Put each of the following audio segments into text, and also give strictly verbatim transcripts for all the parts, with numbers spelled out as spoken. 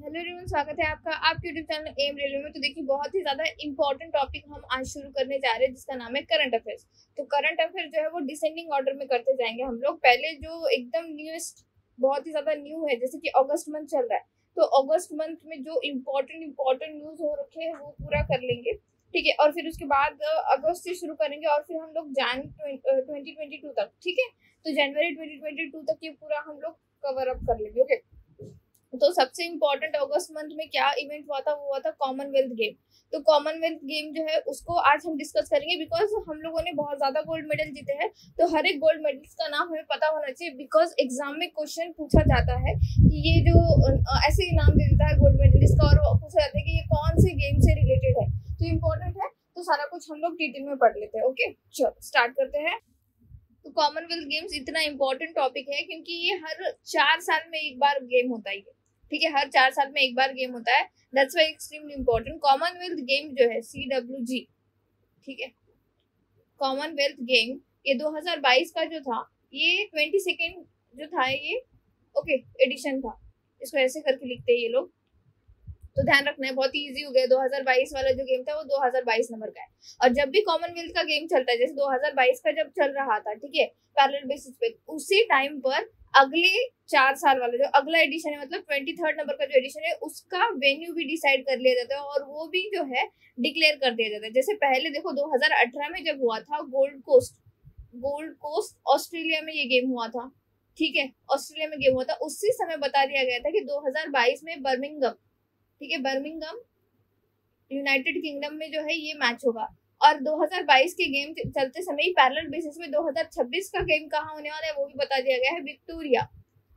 Hello everyone, स्वागत है आपका आपके यूट्यूब चैनल एम रेलवे में। तो देखिए, बहुत ही ज्यादा इंपॉर्टेंट टॉपिक हम आज शुरू करने जा रहे हैं, जिसका नाम है करंट अफेयर्स। तो करंट अफेयर जो है वो डिसेंडिंग ऑर्डर में करते जाएंगे हम लोग। पहले जो एकदम न्यूएस्ट, बहुत ही ज्यादा न्यू है, जैसे कि अगस्त मंथ चल रहा है, तो अगस्त मंथ में जो इम्पोर्टेंट इम्पोर्टेंट न्यूज हो रखे हैं वो पूरा कर लेंगे, ठीक है। और फिर उसके बाद अगस्त से शुरू करेंगे और फिर हम लोग जान ट्वेंटी ट्वेंटी टू तक, ठीक है। तो जनवरी ट्वेंटी ट्वेंटी टू तक ये पूरा हम लोग कवर अप कर लेंगे, ओके। तो सबसे इम्पोर्टेंट अगस्त मंथ में क्या इवेंट हुआ था, वो हुआ था कॉमनवेल्थ गेम। तो कॉमनवेल्थ गेम जो है उसको आज हम डिस्कस करेंगे, बिकॉज हम लोगों ने बहुत ज्यादा गोल्ड मेडल जीते हैं। तो हर एक गोल्ड मेडलिस्ट का नाम हमें पता होना चाहिए, बिकॉज एग्जाम में क्वेश्चन पूछा जाता है कि ये जो ऐसे ही नाम दे देता है गोल्ड मेडलिस्ट का, और पूछा जाता है कि ये कौन से गेम से रिलेटेड है। तो इम्पोर्टेंट है, तो सारा कुछ हम लोग डिटेल में पढ़ लेते हैं, ओके। चलो स्टार्ट करते हैं। तो कॉमनवेल्थ गेम्स इतना इम्पोर्टेंट टॉपिक है क्योंकि ये हर चार साल में एक बार गेम होता है, ठीक है। हर चार साल में एक बार गेम होता है, that's why extremely important. Commonwealth game जो है सी डब्ल्यू जी, ठीक है, कॉमनवेल्थ गेम ये दो हज़ार बाईस का जो था, ये ट्वेंटी सेकेंड जो था ये, ओके, एडिशन था। इसको ऐसे करके लिखते हैं ये लोग, तो ध्यान रखना है, बहुत ही इजी हो गया। दो हज़ार बाईस वाला जो गेम था वो दो हज़ार बाईस नंबर का है। और जब भी कॉमनवेल्थ का गेम चलता है, जैसे दो हज़ार बाईस का जब चल रहा था, ठीक है, पैरेलल बेसिस पे, उसी टाइम पर अगले चार साल वाला जो अगला एडिशन है, मतलब ट्वेंटी थर्ड नंबर का जो एडिशन है, उसका वेन्यू भी डिसाइड कर लिया जाता है और वो भी जो है डिक्लेयर कर दिया जाता है। जैसे पहले देखो, दो हज़ार अठारह में जब हुआ था Gold Coast, Gold Coast Australia में ये गेम हुआ था, ठीक है, ऑस्ट्रेलिया में गेम हुआ था। उसी समय बता दिया गया था कि दो हज़ार बाईस में बर्मिंगम, ठीक है, बर्मिंगम यूनाइटेड किंगडम में जो है ये मैच होगा। और दो हज़ार बाईस के गेम चलते समय ही पैरेलल बेसिस में दो हज़ार छब्बीस का गेम कहाँ होने वाला है वो भी बता दिया गया है, विक्टोरिया,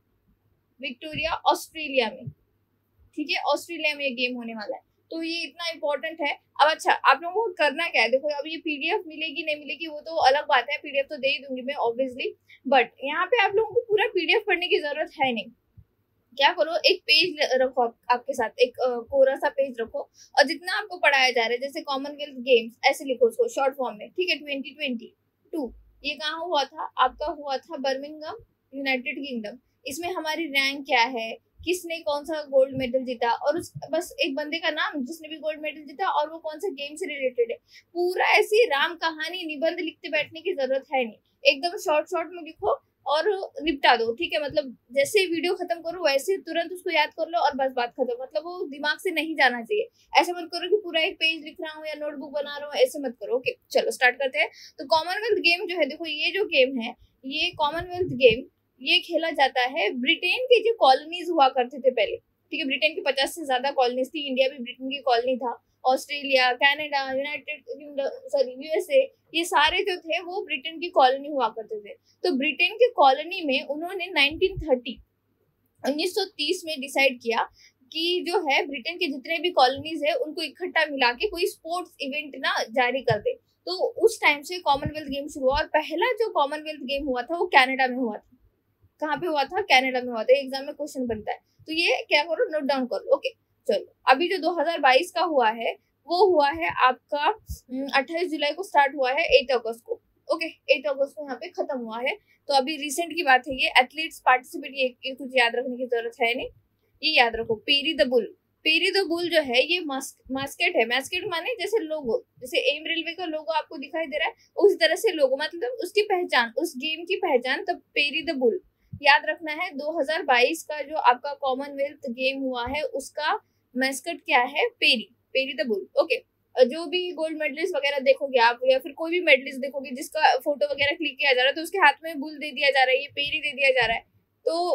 विक्टोरिया ऑस्ट्रेलिया में, ठीक है, ऑस्ट्रेलिया में ये गेम होने वाला है। तो ये इतना इंपॉर्टेंट है। अब अच्छा, आप लोगों को करना क्या है, देखो, अब ये पीडीएफ मिलेगी नहीं मिलेगी वो तो अलग बात है, पीडीएफ तो दे ही दूंगी मैं ऑब्वियसली, बट यहाँ पे आप लोगों को पूरा पीडीएफ पढ़ने की जरूरत है नहीं। क्या करो, एक पेज रखो आप, आपके साथ एक कोरा सा पेज रखो, और जितना आपको पढ़ाया जा रहा है, जैसे कॉमनवेल्थ गेम्स ऐसे लिखो उसको शॉर्ट फॉर्म में, ठीक है। ट्वेंटी ट्वेंटी टू ये कहाँ हुआ था आपका, हुआ था बर्मिंगम यूनाइटेड किंगडम। इसमें हमारी रैंक क्या है, किसने कौन सा गोल्ड मेडल जीता, और उस बस एक बंदे का नाम जिसने भी गोल्ड मेडल जीता, और वो कौन से गेम से रिलेटेड है। पूरा ऐसी राम कहानी निबंध लिखते बैठने की जरूरत है नहीं, एकदम शॉर्ट शॉर्ट में लिखो और निपटा दो, ठीक है। मतलब जैसे वीडियो खत्म करो वैसे तुरंत उसको याद कर लो और बस बात खत्म, मतलब वो दिमाग से नहीं जाना चाहिए। ऐसे मत करो कि पूरा एक पेज लिख रहा हूँ या नोटबुक बना रहा हूँ, ऐसे मत करो, ओके। चलो स्टार्ट करते हैं। तो कॉमनवेल्थ गेम जो है, देखो ये जो गेम है, ये कॉमनवेल्थ गेम ये खेला जाता है ब्रिटेन के जो कॉलोनीज हुआ करते थे पहले, ठीक है। ब्रिटेन की पचास से ज्यादा कॉलोनीज थी, इंडिया भी ब्रिटेन की कॉलोनी था, Australia, Canada, United Kingdom, sorry USA, ये सारे जो थे वो ब्रिटेन की कॉलोनी हुआ करते थे। तो ब्रिटेन की कॉलोनी में उन्होंने नाइनटीन थर्टी उन्नीस सौ तीस में डिसाइड किया कि जो है ब्रिटेन के जितने भी कॉलोनीज है उनको इकट्ठा मिला के कोई स्पोर्ट्स इवेंट ना जारी कर दे। तो उस टाइम से कॉमनवेल्थ गेम शुरू हुआ, और पहला जो कॉमनवेल्थ गेम हुआ था वो कनाडा में हुआ था। कहाँ पे हुआ था, कनाडा में हुआ था। एग्जाम में क्वेश्चन बनता है, तो ये क्या करो, नोट डाउन करो, ओके। चलो, अभी जो दो हज़ार बाईस का हुआ है वो हुआ है आपका अट्ठाईस जुलाई को स्टार्ट हुआ है, एट अगस्त को, ओके, एट अगस्त को यहाँ पे खत्म हुआ है। तो अभी रिसेंट की बात है ये। एथलीट्स पार्टिसिपेट, ये, ये कुछ याद रखने की जरूरत है नहीं, ये याद रखो। Perry the bull, Perry the bull जो है ये मास्केट है। मास्केट माने जैसे लोगो, जैसे एम रेलवे का लोगो आपको दिखाई दे रहा है उसी तरह से लोगो, मतलब उसकी पहचान, उस गेम की पहचान, तब पेरी द बुल याद रखना है। दो हज़ार बाईस का जो आपका कॉमनवेल्थ गेम हुआ है उसका मैस्कट क्या है, Perry, Perry the bull, okay. जो भी गोल्ड मेडलिस्ट वगैरह देखोगे आप, या फिर कोई भी मेडलिस्ट देखोगे जिसका फोटो वगैरह क्लिक किया जा रहा है, तो उसके हाथ में बुल दे दिया जा रहा है, ये पेरी दे दिया जा रहा है। तो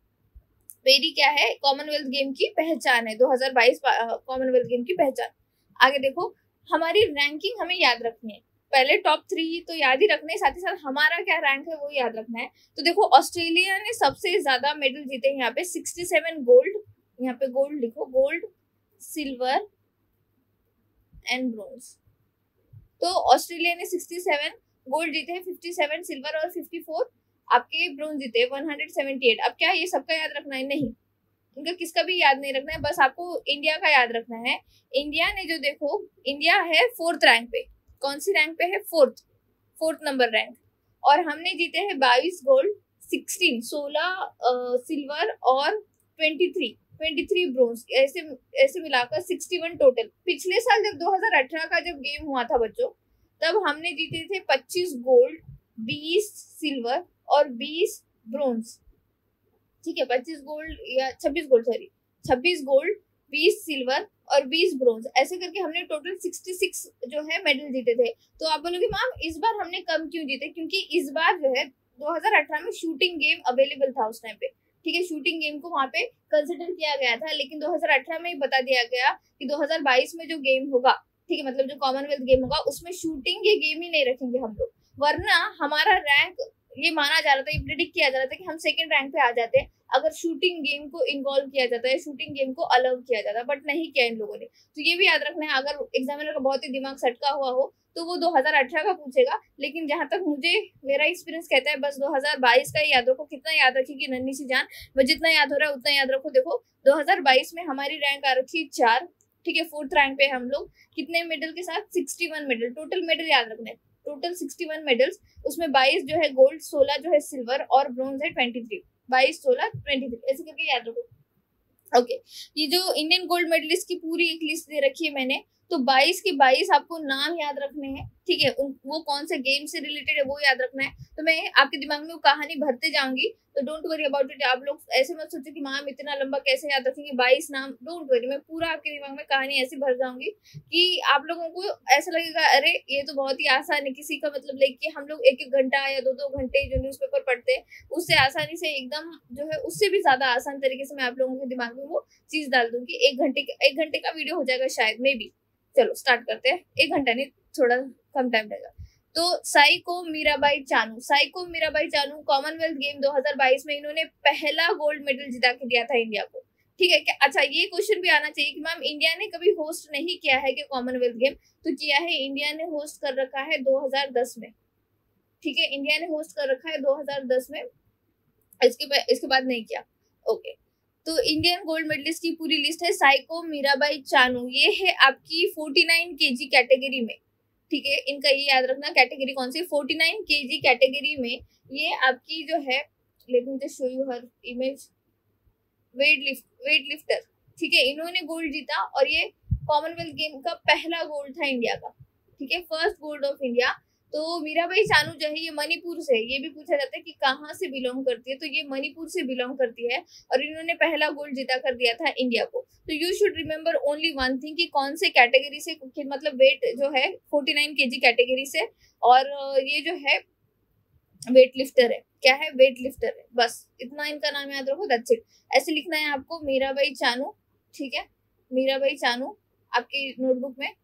पेरी क्या है, कॉमनवेल्थ गेम की पहचान है, दो हज़ार बाईस कॉमनवेल्थ गेम की पहचान। आगे देखो, हमारी रैंकिंग हमें याद रखनी है। पहले टॉप थ्री तो याद ही रखने, साथ ही साथ हमारा क्या रैंक है वो याद रखना है। तो देखो, ऑस्ट्रेलिया ने सबसे ज्यादा मेडल जीते हैं यहाँ पे, सिक्सटी सेवन गोल्ड, यहाँ पे गोल्ड लिखो, गोल्ड, सिल्वर एंड ब्रोंज। तो ऑस्ट्रेलिया ने सिक्सटी सेवन गोल्ड जीते हैं, फिफ्टी सेवन सिल्वर और फिफ्टी फोर आपके ब्रोंज जीते, वन हंड्रेड सेवेंटी एट। अब क्या ये सबका याद रखना है, नहीं, इनका किसका भी याद नहीं रखना है, बस आपको इंडिया का याद रखना है। इंडिया ने जो, देखो, इंडिया है फोर्थ रैंक पे, कौन सी रैंक पे है, फोर्थ, फोर्थ नंबर रैंक। और हमने जीते हैं बाईस गोल्ड, सिक्सटीन, सोलह सिल्वर और ट्वेंटी थ्री तेईस ब्रोंज, ऐसे ऐसे मिलाकर इकसठ टोटल। पिछले साल जब दो हज़ार अठारह का जब गेम हुआ था बच्चों, तब हमने जीते थे पच्चीस गोल्ड, बीस सिल्वर और बीस ब्रोंज। ठीक है, पच्चीस गोल्ड या छब्बीस गोल्ड, सॉरी छब्बीस गोल्ड, बीस सिल्वर और बीस ब्रोंज, ऐसे करके हमने टोटल छियासठ जो है मेडल जीते थे। तो आप बोलोगे मैम इस बार हमने कम क्यों जीते? क्योंकि इस बार जो है दो हज़ार अठारह में शूटिंग गेम अवेलेबल था उस टाइम पे। ठीक है, शूटिंग गेम को वहां पे कंसिडर किया गया था, लेकिन दो हज़ार अठारह में ही बता दिया गया कि दो हज़ार बाईस में जो गेम होगा, ठीक है, मतलब जो कॉमनवेल्थ गेम होगा, उसमें शूटिंग ये गेम ही नहीं रखेंगे हम लोग, वरना हमारा रैंक ये माना जा रहा था, ये प्रिडिक्ट किया जा रहा था कि हम सेकंड रैंक पे आ जाते हैं अगर शूटिंग गेम को इन्वॉल्व किया जाता है, शूटिंग गेम को अलाउ किया जाता है, बट नहीं किया इन लोगों ने। तो ये भी याद रखना है, अगर एग्जामिनर का बहुत ही दिमाग सटका हुआ हो तो वो दो हज़ार अठारह का पूछेगा, लेकिन जहां तक मुझे मेरा एक्सपीरियंस कहता है बस दो हज़ार बाईस का ही याद रखो। कितना याद रखेगी नन्ही सी जान, वो जितना याद हो रहा है उतना याद रखो। देखो दो हज़ार बाईस में हमारी रैंक आ रखी है चार, ठीक है, फोर्थ रैंक पे हम लोग, कितने मेडल के साथ? इकसठ मेडल, टोटल मेडल याद रखना है, टोटल इकसठ मेडल्स, उसमें बाईस जो है गोल्ड, सोलह जो है सिल्वर और ब्रोंज है तेईस, बाईस सोलह तेईस, ऐसे करके याद रखो। Okay okay. ये जो इंडियन गोल्ड मेडलिस्ट की पूरी एक लिस्ट दे रखी है मैंने, तो बाईस के बाईस आपको नाम याद रखने हैं, ठीक है, उन वो कौन से गेम से रिलेटेड है वो याद रखना है। तो मैं आपके दिमाग में वो कहानी भरते जाऊंगी, तो डोंट वरी अबाउट इट। आप लोग ऐसे मत सोचो कि मैम इतना लंबा कैसे याद रखेंगे बाईस नाम, डोंट वरी, मैं पूरा आपके दिमाग में कहानी ऐसे भर जाऊंगी कि आप लोगों को ऐसा लगेगा अरे ये तो बहुत ही आसान है, किसी का मतलब लाइक कि हम लोग एक एक घंटा या दो दो घंटे जो न्यूज़पेपर पढ़ते हैं उससे आसानी से एकदम जो है उससे भी ज्यादा आसान तरीके से मैं आप लोगों के दिमाग में वो चीज डाल दूंगी। एक घंटे एक घंटे का वीडियो हो जाएगा शायद, मे बी। चलो स्टार्ट करते हैं, एक घंटा नहीं, थोड़ा कम टाइम लगेगा। तो साइको मीराबाई चानू, साइको मीराबाई चानू कॉमनवेल्थ गेम दो हज़ार बाईस में इन्होंने पहला गोल्ड मेडल जिता के दिया था इंडिया को, ठीक है क्या? अच्छा, ये क्वेश्चन भी आना चाहिए कि मैम इंडिया ने कभी होस्ट नहीं किया है कि कॉमनवेल्थ गेम? तो किया है, इंडिया ने होस्ट कर रखा है दो हज़ार दस में, ठीक है, इंडिया ने होस्ट कर रखा है दो हज़ार दस में, इसके इसके बाद नहीं किया। ओके, तो इंडियन गोल्ड मेडलिस्ट की पूरी लिस्ट है। साइको मीराबाई चानू, ये है आपकी उनचास केजी कैटेगरी में, ठीक है, इनका ये याद रखना कैटेगरी कौन सी, उनचास केजी कैटेगरी में ये आपकी जो है, let me just show you her image, weight lift weight lifter, ठीक है, इन्होंने गोल्ड जीता और ये कॉमनवेल्थ गेम का पहला गोल्ड था इंडिया का, ठीक है, फर्स्ट गोल्ड ऑफ इंडिया। तो मीराबाई चानू जो है ये मणिपुर से, ये भी पूछा जाता है कि कहाँ से बिलोंग करती है, तो ये मणिपुर से बिलोंग करती है और इन्होंने पहला गोल्ड जीता कर दिया था इंडिया को। तो you should remember only one thing कि कौन से कैटेगरी से, मतलब वेट जो है उनचास केजी कैटेगरी से, और ये जो है वेट लिफ्टर है, क्या है, वेट लिफ्टर है, बस इतना इनका नाम याद रखो, दैट्स इट। ऐसे लिखना है आपको मीराबाई चानू, ठीक है, मीराबाई चानू आपकी नोटबुक में,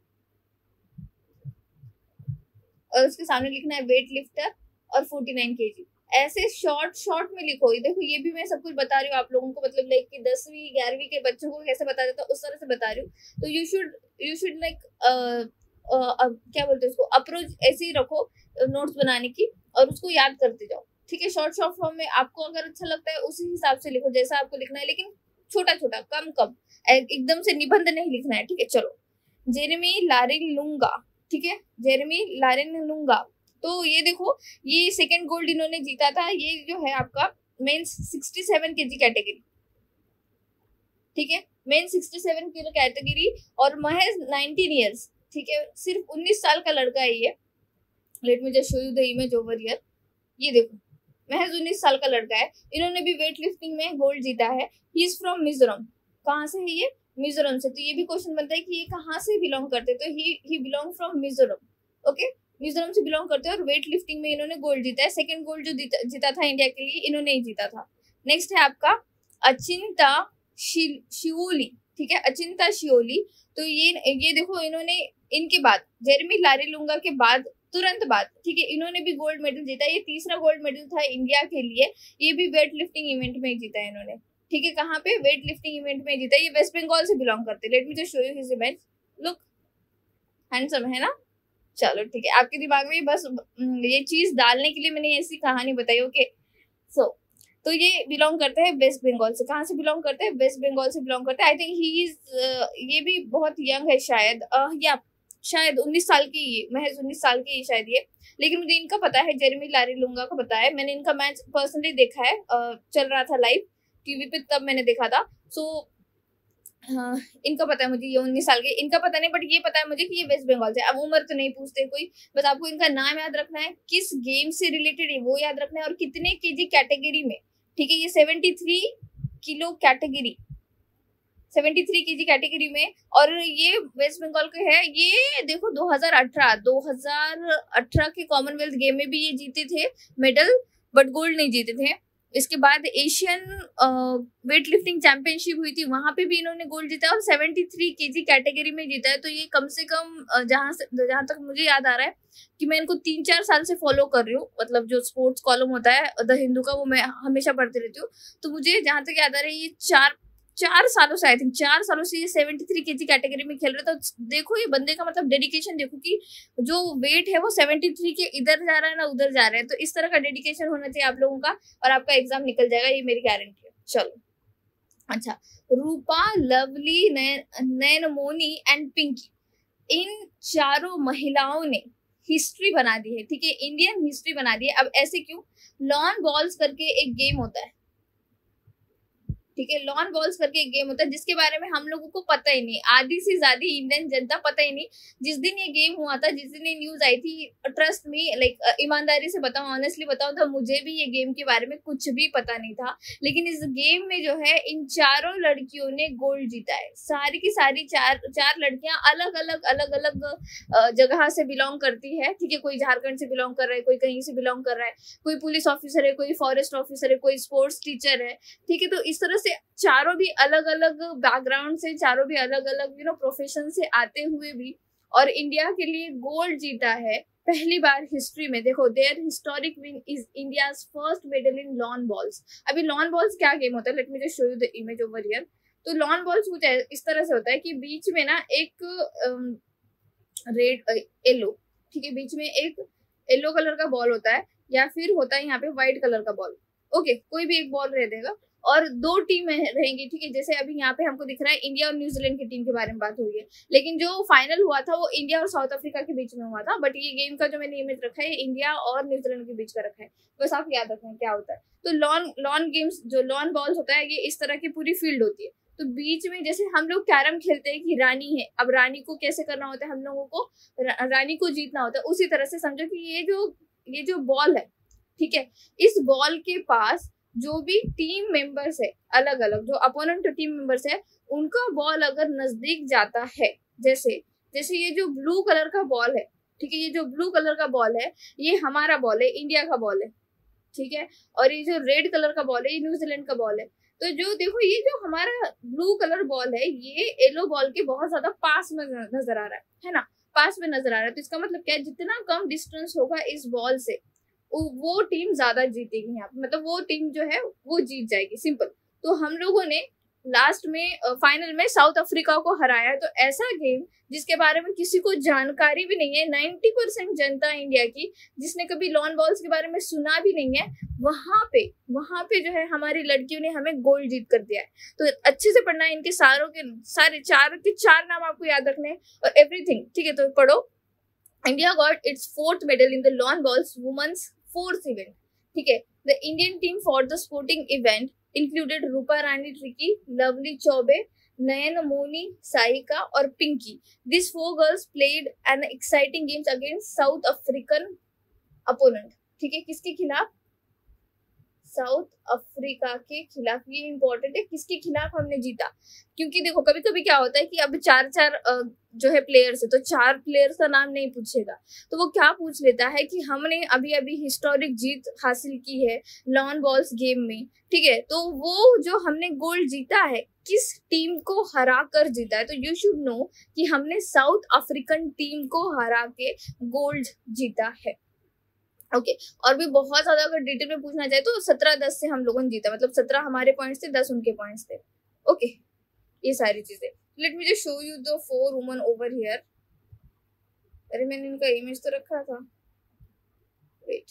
और उसके सामने लिखना है वेट लिफ्टर और उनचास केजी, ऐसे शॉर्ट शॉर्ट में लिखो। ये देखो, ये भी मैं सब कुछ बता रही हूँ आप लोगों को, मतलब लाइक कि दसवीं ग्यारहवीं के बच्चों को कैसे बता देता उस तरह से बता रही हूँ। तो you should you should like क्या बोलते हैं उसको, अप्रोच ऐसे ही रखो नोट्स बनाने की और उसको याद करते जाओ, ठीक है, शॉर्ट शॉर्ट फॉर्म में। आपको अगर अच्छा लगता है उसी हिसाब से लिखो जैसा आपको लिखना है, लेकिन छोटा छोटा, कम कम, एकदम से निबंध नहीं लिखना है, ठीक है। चलो, जेरेमी लारिलुंगा, ठीक है, जेरेमी लारिलुंगा, तो ये देखो, ये सेकंड गोल्ड इन्होंने जीता था, ये जो है आपका मेंस सड़सठ केजी कैटेगरी, ठीक है, मेन सड़सठ किलो कैटेगरी, और महज उन्नीस इयर्स, ठीक है, सिर्फ उन्नीस साल का लड़का है ये। Let me just show you the image over here, ये देखो, महज उन्नीस साल का लड़का है, इन्होंने भी वेट लिफ्टिंग में गोल्ड जीता है। ही इज फ्रॉम मिजोरम, कहाँ से है ये, मिजोरम से। तो ये भी क्वेश्चन बनता है कि ये कहाँ से बिलोंग करते हैं, तो he he belong from Mizoram, okay, Mizoram से बिलोंग करते हैं और वेट लिफ्टिंग में इन्होंने गोल्ड जीता है। सेकंड गोल्ड जो जीता था इंडिया के लिए, इन्होंने ही जीता था। नेक्स्ट है आपका अचिंता शिवोली, ठीक है, अचिंता शिवोली, तो ये ये देखो, इन्होंने इनके बाद जेरेमी लारिलुंगा के बाद तुरंत बाद, ठीक है, इन्होंने भी गोल्ड मेडल जीता। ये तीसरा गोल्ड मेडल था इंडिया के लिए, ये भी वेट लिफ्टिंग इवेंट में जीता है इन्होंने, ठीक है, कहाँ पे, वेट लिफ्टिंग इवेंट में जीता है। ये वेस्ट बंगाल से बिलोंग करते हैं। Let me just show you his image, look handsome है ना। चलो ठीक है, आपके दिमाग में बस ये चीज डालने के लिए मैंने ऐसी कहानी बताई, ओके। सो तो ये बिलोंग करते हैं वेस्ट बंगाल से। कहाँ से बिलोंग करते हैं, वेस्ट बंगाल से बिलोंग करते हैं। आई थिंक ही इज ये भी बहुत यंग है शायद, uh, या शायद उन्नीस साल की, महज उन्नीस साल की शायद ये, लेकिन मुझे इनका पता है, जेरेमी लारिलुंगा का पता है। मैंने इनका मैच पर्सनली देखा है, uh, चल रहा था लाइव टीवी पे, तब मैंने देखा था। सो हाँ, इनका पता है मुझे, ये उन्नीस साल के, इनका पता नहीं, बट ये पता है मुझे कि ये वेस्ट बंगाल से। अब उम्र तो नहीं पूछते कोई, बस आपको इनका नाम याद रखना है, किस गेम से रिलेटेड है वो याद रखना है, और कितने केजी कैटेगरी में। ठीक है, ये seventy three kilo category, seventy three KG category में, और ये वेस्ट बंगाल के है। ये देखो दो हज़ार अठारह दो हज़ार अठारह के कॉमनवेल्थ गेम में भी ये जीते थे मेडल, बट गोल्ड नहीं जीते थे। इसके बाद एशियन वेट लिफ्टिंग चैंपियनशिप हुई थी, वहां पे भी इन्होंने गोल्ड जीता है, और सेवेंटी थ्री केजी कैटेगरी में जीता है। तो ये कम से कम अ, जहां से जहां तक मुझे याद आ रहा है कि मैं इनको तीन चार साल से फॉलो कर रही हूँ, मतलब जो स्पोर्ट्स कॉलम होता है द हिंदू का, वो मैं हमेशा पढ़ती रहती हूँ। तो मुझे जहां तक याद आ रहा है, ये चार चार सालों से, आई थिंक चार सालों से ये सेवेंटी थ्री केजी कैटेगरी में खेल रहे। तो देखो ये बंदे का मतलब डेडिकेशन देखो कि जो वेट है वो सेवेंटी थ्री के इधर जा रहा है ना उधर जा रहा है। तो इस तरह का डेडिकेशन होना चाहिए आप लोगों का, और आपका एग्जाम निकल जाएगा, ये मेरी गारंटी है। चलो अच्छा, रूपा, लवली, नैनमोनी एंड पिंकी, इन चारों महिलाओं ने हिस्ट्री बना दी है। ठीक है, इंडियन हिस्ट्री बना दी है। अब ऐसे क्यों? लॉन बॉल्स करके एक गेम होता है, ठीक है, लॉन बॉल्स करके एक गेम होता है जिसके बारे में हम लोगों को पता ही नहीं, आधी से ज्यादा इंडियन जनता पता ही नहीं। जिस दिन ये गेम हुआ था, जिस दिन ये न्यूज आई थी, ट्रस्ट मी, लाइक ईमानदारी से बताऊं, ऑनेस्टली बताऊं तो मुझे भी ये गेम के बारे में कुछ भी पता नहीं था। लेकिन इस गेम में जो है इन चारों लड़कियों ने गोल्ड जीता है। सारी की सारी चार चार लड़कियां अलग अलग अलग अलग जगह से बिलोंग करती है। ठीक है, कोई झारखंड से बिलोंग कर रहा है, कोई कहीं से बिलोंग कर रहा है, कोई पुलिस ऑफिसर है, कोई फॉरेस्ट ऑफिसर है, कोई स्पोर्ट्स टीचर है। ठीक है, तो इस तरह से चारों भी अलग अलग बैकग्राउंड से, चारों भी अलग अलग यू नो प्रोफेशन से आते हुए भी, और इंडिया के लिए गोल्ड जीता है पहली बार हिस्ट्री में। देखो, their historic win is India's first medal in lawn bowls. अभी लॉन बॉल्स क्या गेम होता है, let me just show you the image over here. तो लॉन बॉल्स कुछ इस तरह से होता है कि बीच में ना एक रेड येलो, ठीक है, बीच में एक येलो कलर का बॉल होता है, या फिर होता है यहाँ पे व्हाइट कलर का बॉल। ओके, कोई भी एक बॉल रह देगा, और दो टीम रहेंगी। ठीक है, जैसे अभी यहाँ पे हमको दिख रहा है इंडिया और न्यूजीलैंड की टीम के बारे में बात हुई है, लेकिन जो फाइनल हुआ था वो इंडिया और साउथ अफ्रीका के बीच में हुआ था। बट ये गेम का जो मैंने इमेज रखा है, इंडिया और न्यूजीलैंड के बीच का रखा है, बस आप याद रखना क्या होता है। तो लॉन लॉन गेम्स, जो लॉन बॉल्स होता है, ये इस तरह की पूरी फील्ड होती है। तो बीच में जैसे हम लोग कैरम खेलते हैं कि रानी है, अब रानी को कैसे करना होता है, हम लोगों को रा, रानी को जीतना होता है। उसी तरह से समझो कि ये जो ये जो बॉल है, ठीक है, इस बॉल के पास जो भी टीम मेंबर्स है, अलग अलग जो अपोनेंट टीम मेंबर्स है, उनका बॉल अगर नजदीक जाता है, जैसे जैसे ये जो ब्लू कलर का बॉल है, ठीक है, ये जो ब्लू कलर का बॉल है ये हमारा बॉल है, इंडिया का बॉल है, ठीक है, और ये जो रेड कलर का बॉल है ये न्यूजीलैंड का बॉल है। तो जो देखो, ये जो हमारा ब्लू कलर बॉल है ये येलो बॉल के बहुत ज्यादा पास में नजर आ रहा है है ना, पास में नजर आ रहा है। तो इसका मतलब क्या है, जितना कम डिस्टेंस होगा इस बॉल से, वो टीम ज्यादा जीतेगी यहाँ पे, मतलब वो टीम जो है वो जीत जाएगी, सिंपल। तो हम लोगों ने लास्ट में फाइनल में साउथ अफ्रीका को हराया। तो ऐसा गेम जिसके बारे में किसी को जानकारी भी नहीं है, नाइन्टी परसेंट जनता इंडिया की जिसने कभी लॉन बॉल्स के बारे में सुना भी नहीं है, वहां पे वहां पे जो है हमारी लड़कियों ने हमें गोल्ड जीत कर दिया है। तो अच्छे से पढ़ना है, इनके सारों के सारे चार के चार नाम आपको याद रखने हैं और एवरीथिंग, ठीक है। तो पढ़ो, India got its fourth medal in the lawn bowls women's fourth event, ठीक है। The Indian team for the sporting event included Rupa Rani Tricky, Lovely Chobe, Nayan Moni, Saika और Pinky. These four girls played an exciting games against South African opponent. ठीक है, किसके खिलाफ? South Africa के खिलाफ। ये इंपॉर्टेंट है, किसके खिलाफ हमने जीता, क्योंकि देखो कभी कभी क्या होता है कि अब चार चार जो है प्लेयर्स है, तो चार प्लेयर्स का नाम नहीं पूछेगा, तो वो क्या पूछ लेता है कि हमने अभी अभी हिस्टोरिक जीत हासिल की है लॉन बॉल्स गेम में, ठीक है। तो वो जो हमने गोल्ड जीता है किस टीम को हरा कर जीता है, तो यू शुड नो कि हमने साउथ अफ्रीकन टीम को हरा के गोल्ड जीता है। Okay okay. और भी बहुत ज्यादा अगर डिटेल में पूछना चाहे तो सत्रह दस से हम लोगों ने जीता, मतलब सत्रह हमारे पॉइंट्स थे, दस उनके पॉइंट्स थे। Okay okay. ये सारी चीजें। Let me just show you the four woman over here. अरे मैंने इनका इमेज तो रखा था, वेट।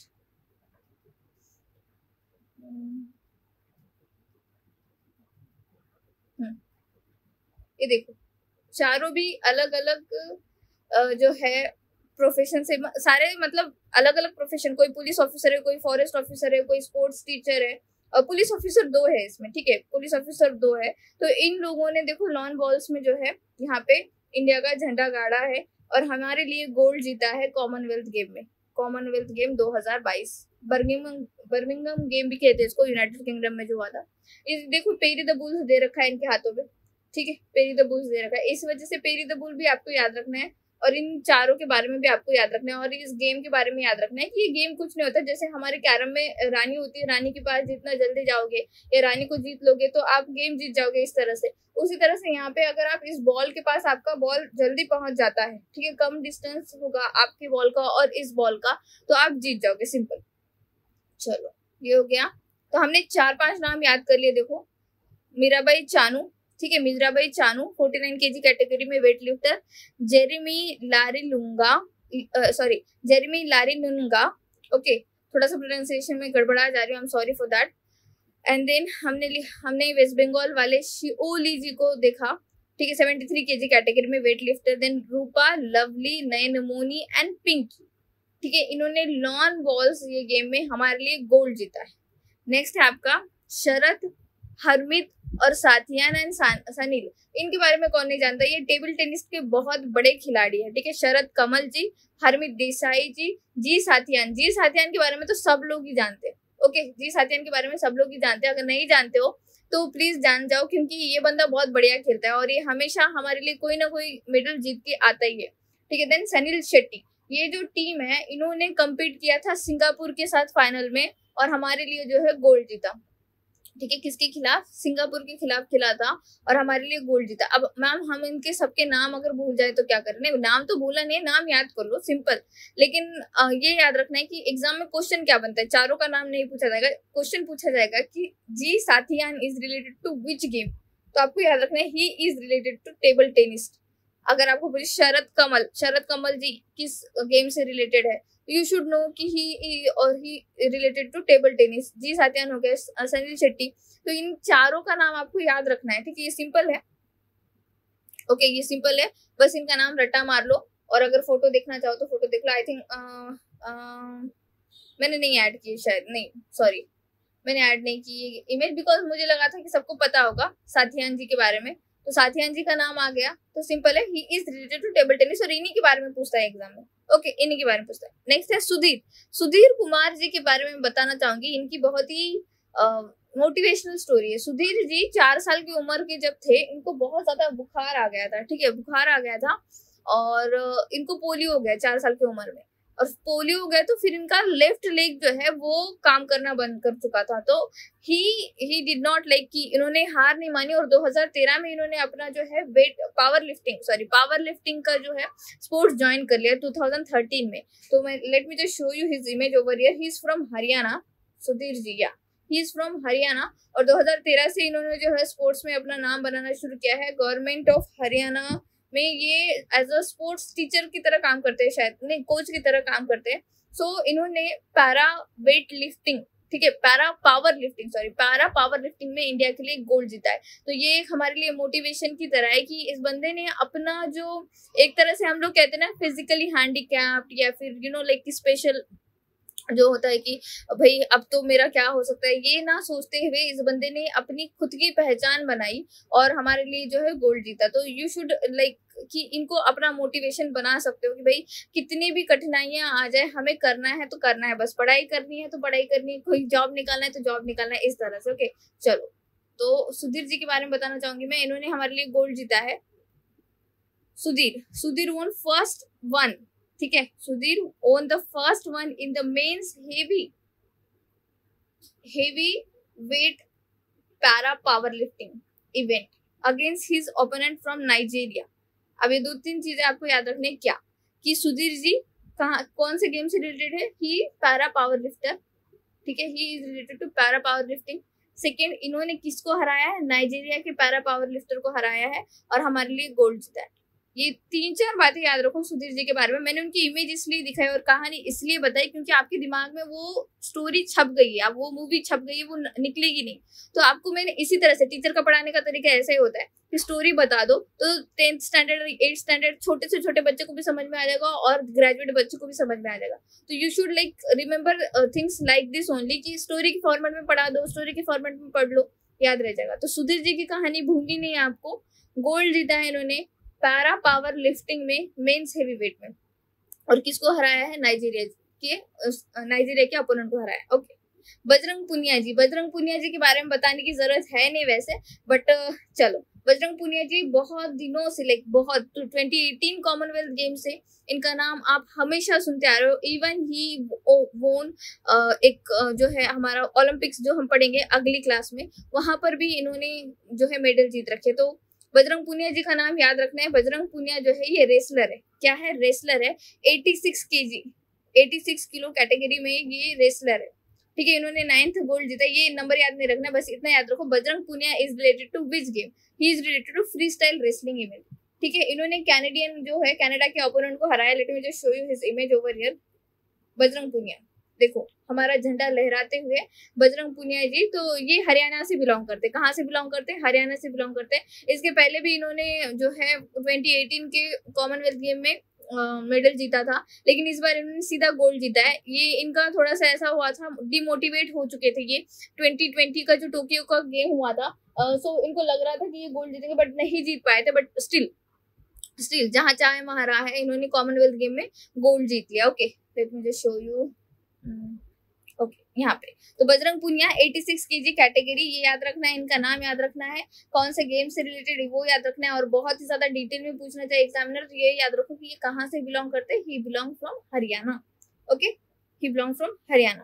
हम्म ये देखो, चारों भी अलग अलग जो है प्रोफेशन से, सारे मतलब अलग अलग प्रोफेशन, कोई पुलिस ऑफिसर है, कोई फॉरेस्ट ऑफिसर है, कोई स्पोर्ट्स टीचर है, पुलिस ऑफिसर दो है इसमें, ठीक है, पुलिस ऑफिसर दो है। तो इन लोगों ने देखो लॉन बॉल्स में जो है यहाँ पे इंडिया का झंडा गाड़ा है और हमारे लिए गोल्ड जीता है कॉमनवेल्थ गेम में, कॉमनवेल्थ गेम दो हज़ार बाईस। बर्मिंगम बर्मिंगम गेम भी कहते हैं इसको, यूनाइटेड किंगडम में जो हुआ था। इस देखो पेरी द बुल्स दे रखा है इनके हाथों पे, ठीक है, पेरी द बुल्स दे रखा है। इस वजह से पेरी द बुल भी आपको याद रखना है और इन चारों के बारे में भी आपको याद रखना है और इस गेम के बारे में याद रखना है कि ये गेम कुछ नहीं होता। जैसे हमारे कैरम में रानी होती है, रानी के पास जितना जल्दी जाओगे या रानी को जीत लोगे तो आप गेम जीत जाओगे इस तरह से। उसी तरह से यहाँ पे अगर आप इस बॉल के पास, आपका बॉल जल्दी पहुंच जाता है, ठीक है, कम डिस्टेंस होगा आपके बॉल का और इस बॉल का, तो आप जीत जाओगे, सिंपल। चलो ये हो गया। तो हमने चार पांच नाम याद कर लिए। देखो मीराबाई चानू, ठीक है, मीराबाई चानू उनचास केजी कैटेगरी में weight lifter. Jeremy Lalrinnunga, sorry Jeremy Lalrinnunga, okay, थोड़ा सा प्रोनाउंसिएशन में गड़बड़ा जा रही हूँ, I am sorry for that. And then हमने हमने वेस्ट बंगाल वाले शिओली जी को देखा, ठीक है, तिहत्तर केजी कैटेगरी में weight lifter. Then Rupa, Lovely, Nayanmoni and Pinky, ठीक है, इन्होंने लॉन बॉल्स ये गेम में हमारे लिए गोल्ड जीता है। नेक्स्ट है आपका शरद, हरमित और साथियान एंड सनील। इनके बारे में कौन नहीं जानता, ये टेबल टेनिस के बहुत बड़े खिलाड़ी हैं, ठीक है। शरद कमल जी, हरमित देसाई जी, जी साथियान। जी साथियान के बारे में तो सब लोग ही जानते हैं, ओके, जी साथियान के बारे में सब लोग ही जानते हैं। अगर नहीं जानते हो तो प्लीज जान जाओ, क्योंकि ये बंदा बहुत बढ़िया खेलता है और ये हमेशा हमारे लिए कोई ना कोई मेडल जीत के आता ही है, ठीक है। देन सनील शेट्टी, ये जो टीम है इन्होंने कम्पीट किया था सिंगापुर के साथ फाइनल में और हमारे लिए जो है गोल्ड जीता, ठीक है। किसके खिलाफ? सिंगापुर के खिलाफ खेला था और हमारे लिए गोल्ड जीता। अब मैम हम इनके सबके नाम अगर भूल जाए तो क्या करें? नाम तो भूला नहीं, नाम याद कर लो, सिंपल। लेकिन ये याद रखना है कि एग्जाम में क्वेश्चन क्या बनता है, चारों का नाम नहीं पूछा जाएगा, क्वेश्चन पूछा जाएगा कि G Sathiyan is related to which game. तो आपको याद रखना है he is related to table tennis. अगर आपको पूछे शरद कमल, शरद कमल जी किस गेम से रिलेटेड है, यू शुड नो कि ही और he related to table tennis. G Sathiyan हो गया, सनील शेट्टी। तो इन चारों का नाम आपको याद रखना है, ठीक है, ये सिंपल है, ओके, ये सिंपल है, बस इनका नाम रट्टा मार लो। और अगर फोटो देखना चाहो तो फोटो देख लो। आई थिंक मैंने नहीं ऐड की, शायद नहीं, सॉरी मैंने ऐड नहीं की इमेज, बिकॉज मुझे लगा था कि सबको पता होगा साथियान जी के बारे में। तो साथियान जी का नाम आ गया, तो सिंपल है, he is related to table tennis और इन्हीं के बारे में पूछता है एग्जाम में, ओके, इन्हीं के बारे में पूछता है। नेक्स्ट है सुधीर, सुधीर कुमार जी के बारे में बताना चाहूंगी। इनकी बहुत ही मोटिवेशनल स्टोरी है। सुधीर जी चार साल की उम्र के जब थे, इनको बहुत ज्यादा बुखार आ गया था, ठीक है, बुखार आ गया था और इनको पोलियो हो गया चार साल की उम्र में। और पोलियो हो गया तो फिर इनका लेफ्ट लेग जो है वो काम करना बंद कर चुका था। तो he he did not like कि इन्होंने हार नहीं मानी और दो हज़ार तेरह में इन्होंने अपना जो है weight power lifting sorry power lifting का जो है स्पोर्ट्स ज्वाइन कर लिया दो हज़ार तेरह में। तो मैं let me just show you his image over here. He is from Haryana, Sudhir ji, या ही इज फ्रॉम हरियाणा। और दो हज़ार तेरह से इन्होंने जो है स्पोर्ट्स में अपना नाम बनाना शुरू किया है। गवर्नमेंट ऑफ हरियाणा में ये एज अ स्पोर्ट्स टीचर की तरह काम करते हैं, शायद नहीं, कोच की तरह काम करते हैं। सो so, इन्होंने पैरा वेट लिफ्टिंग, ठीक है, para power lifting sorry para power lifting में इंडिया के लिए गोल्ड जीता है। तो ये एक हमारे लिए मोटिवेशन की तरह है कि इस बंदे ने अपना जो एक तरह से हम लोग कहते हैं ना फिजिकली हैंडीकैप्ड या फिर यू नो लाइक स्पेशल जो होता है कि भाई अब तो मेरा क्या हो सकता है, ये ना सोचते हुए इस बंदे ने अपनी खुद की पहचान बनाई और हमारे लिए जो है गोल्ड जीता। तो यू शुड लाइक कि इनको अपना मोटिवेशन बना सकते हो कि भाई कितनी भी कठिनाइयां आ जाए हमें करना है तो करना है, बस पढ़ाई करनी है तो पढ़ाई करनी है, कोई जॉब निकालना है तो जॉब निकालना है, इस तरह से। ओके चलो, तो सुधीर जी के बारे में बताना चाहूंगी मैं। इन्होंने हमारे लिए गोल्ड जीता है। सुधीर सुधीर वोन फर्स्ट वन, ठीक है, Sudhir won the first one in the men's heavy heavy weight para power lifting event against his opponent from Nigeria. अब ये दो तीन चीजें आपको याद रखने, क्या कि सुधीर जी कहाँ कौन से गेम से रिलेटेड है, ही पैरा पावर लिफ्टर, ठीक है, he is related to para power lifting. Second, इन्होंने किसको हराया है, नाइजीरिया के पैरा पावर लिफ्टर को हराया है और हमारे लिए गोल्ड जीता है। ये तीन चार बातें याद रखो सुधीर जी के बारे में। मैंने उनकी इमेज इसलिए दिखाई और कहानी इसलिए बताई क्योंकि आपके दिमाग में वो स्टोरी छप गई है, अब वो मूवी छप गई है, वो निकलेगी नहीं। तो आपको मैंने इसी तरह से, टीचर का पढ़ाने का तरीका ऐसा ही होता है कि स्टोरी बता दो तो टेंथ स्टैंडर्ड एट्थ स्टैंडर्ड छोटे से छोटे बच्चे को भी समझ में आ जाएगा और ग्रेजुएट बच्चे को भी समझ में आ जाएगा। तो you should like remember things like this only, कि स्टोरी के फॉर्मेट में पढ़ा दो, स्टोरी के फॉर्मेट में पढ़ लो, याद रह जाएगा। तो सुधीर जी की कहानी भूलनी नहीं है आपको। गोल्ड जीता है इन्होंने पैरा पावर लिफ्टिंग में, मेंस हेवी वेट में, और किसको हराया है? नाइजीरिया के, नाइजीरिया के अपोनेंट को हराया। ओके, बजरंग पुनिया जी, बजरंग पुनिया जी के बारे में बताने की जरूरत है नहीं वैसे, बट चलो, बजरंग पुनिया जी बहुत दिनों से, लाइक बहुत ट्वेंटी एटीन कॉमनवेल्थ गेम से इनका नाम आप हमेशा सुनते आ रहे हो। इवन ही वोन एक जो है हमारा ओलंपिक्स जो हम पढ़ेंगे अगली क्लास में, वहां पर भी इन्होंने जो है मेडल जीत रखे। तो बजरंग पुनिया जी का नाम याद रखना है। बजरंग पुनिया जो है ये रेसलर है। क्या है? रेसलर है। छियासी केजी, छियासी किलो कैटेगरी में ये रेसलर है, ठीक है। इन्होंने नाइन्थ गोल्ड जीता। ये नंबर याद नहीं रखना, बस इतना याद रखो, Bajrang Punia is related to which game? He is related to freestyle wrestling event, ठीक है। इन्होंने कैनेडियन जो है कनाडा के ओपोनेंट को हराया। Let me just show you his image over here. Bajrang Punia देखो, हमारा झंडा लहराते हुए बजरंग पुनिया जी। तो ये हरियाणा से बिलोंग करते हैं। कहाँ से बिलोंग करते हैं? हरियाणा से बिलोंग करते हैं। इसके पहले भी इन्होंने जो है ट्वेंटी एटीन के कॉमनवेल्थ गेम में मेडल जीता था, लेकिन इस बार इन्होंने सीधा गोल्ड जीता है। ये इनका थोड़ा सा ऐसा हुआ था, डिमोटिवेट हो चुके थे ये ट्वेंटी ट्वेंटी का जो टोक्यो का गेम हुआ था। सो uh, so इनको लग रहा था कि ये गोल्ड जीतेंगे, बट नहीं जीत पाए थे। बट स्टिल स्टिल जहां चाहे वहां रहा है, इन्होंने कॉमनवेल्थ गेम में गोल्ड जीत लिया। Okay, let me just show you. Okay, यहाँ पे तो बजरंग पुनिया छियासी केजी कैटेगरी, ये याद रखना है। इनका नाम याद रखना है, कौन से गेम से रिलेटेड वो याद रखना है, और बहुत ही ज्यादा डिटेल में पूछना चाहिए एग्जामिनर। तो ये याद रखो कि ये कहाँ से बिलोंग करते हैं। He belong from Haryana. Okay, he belong from Haryana.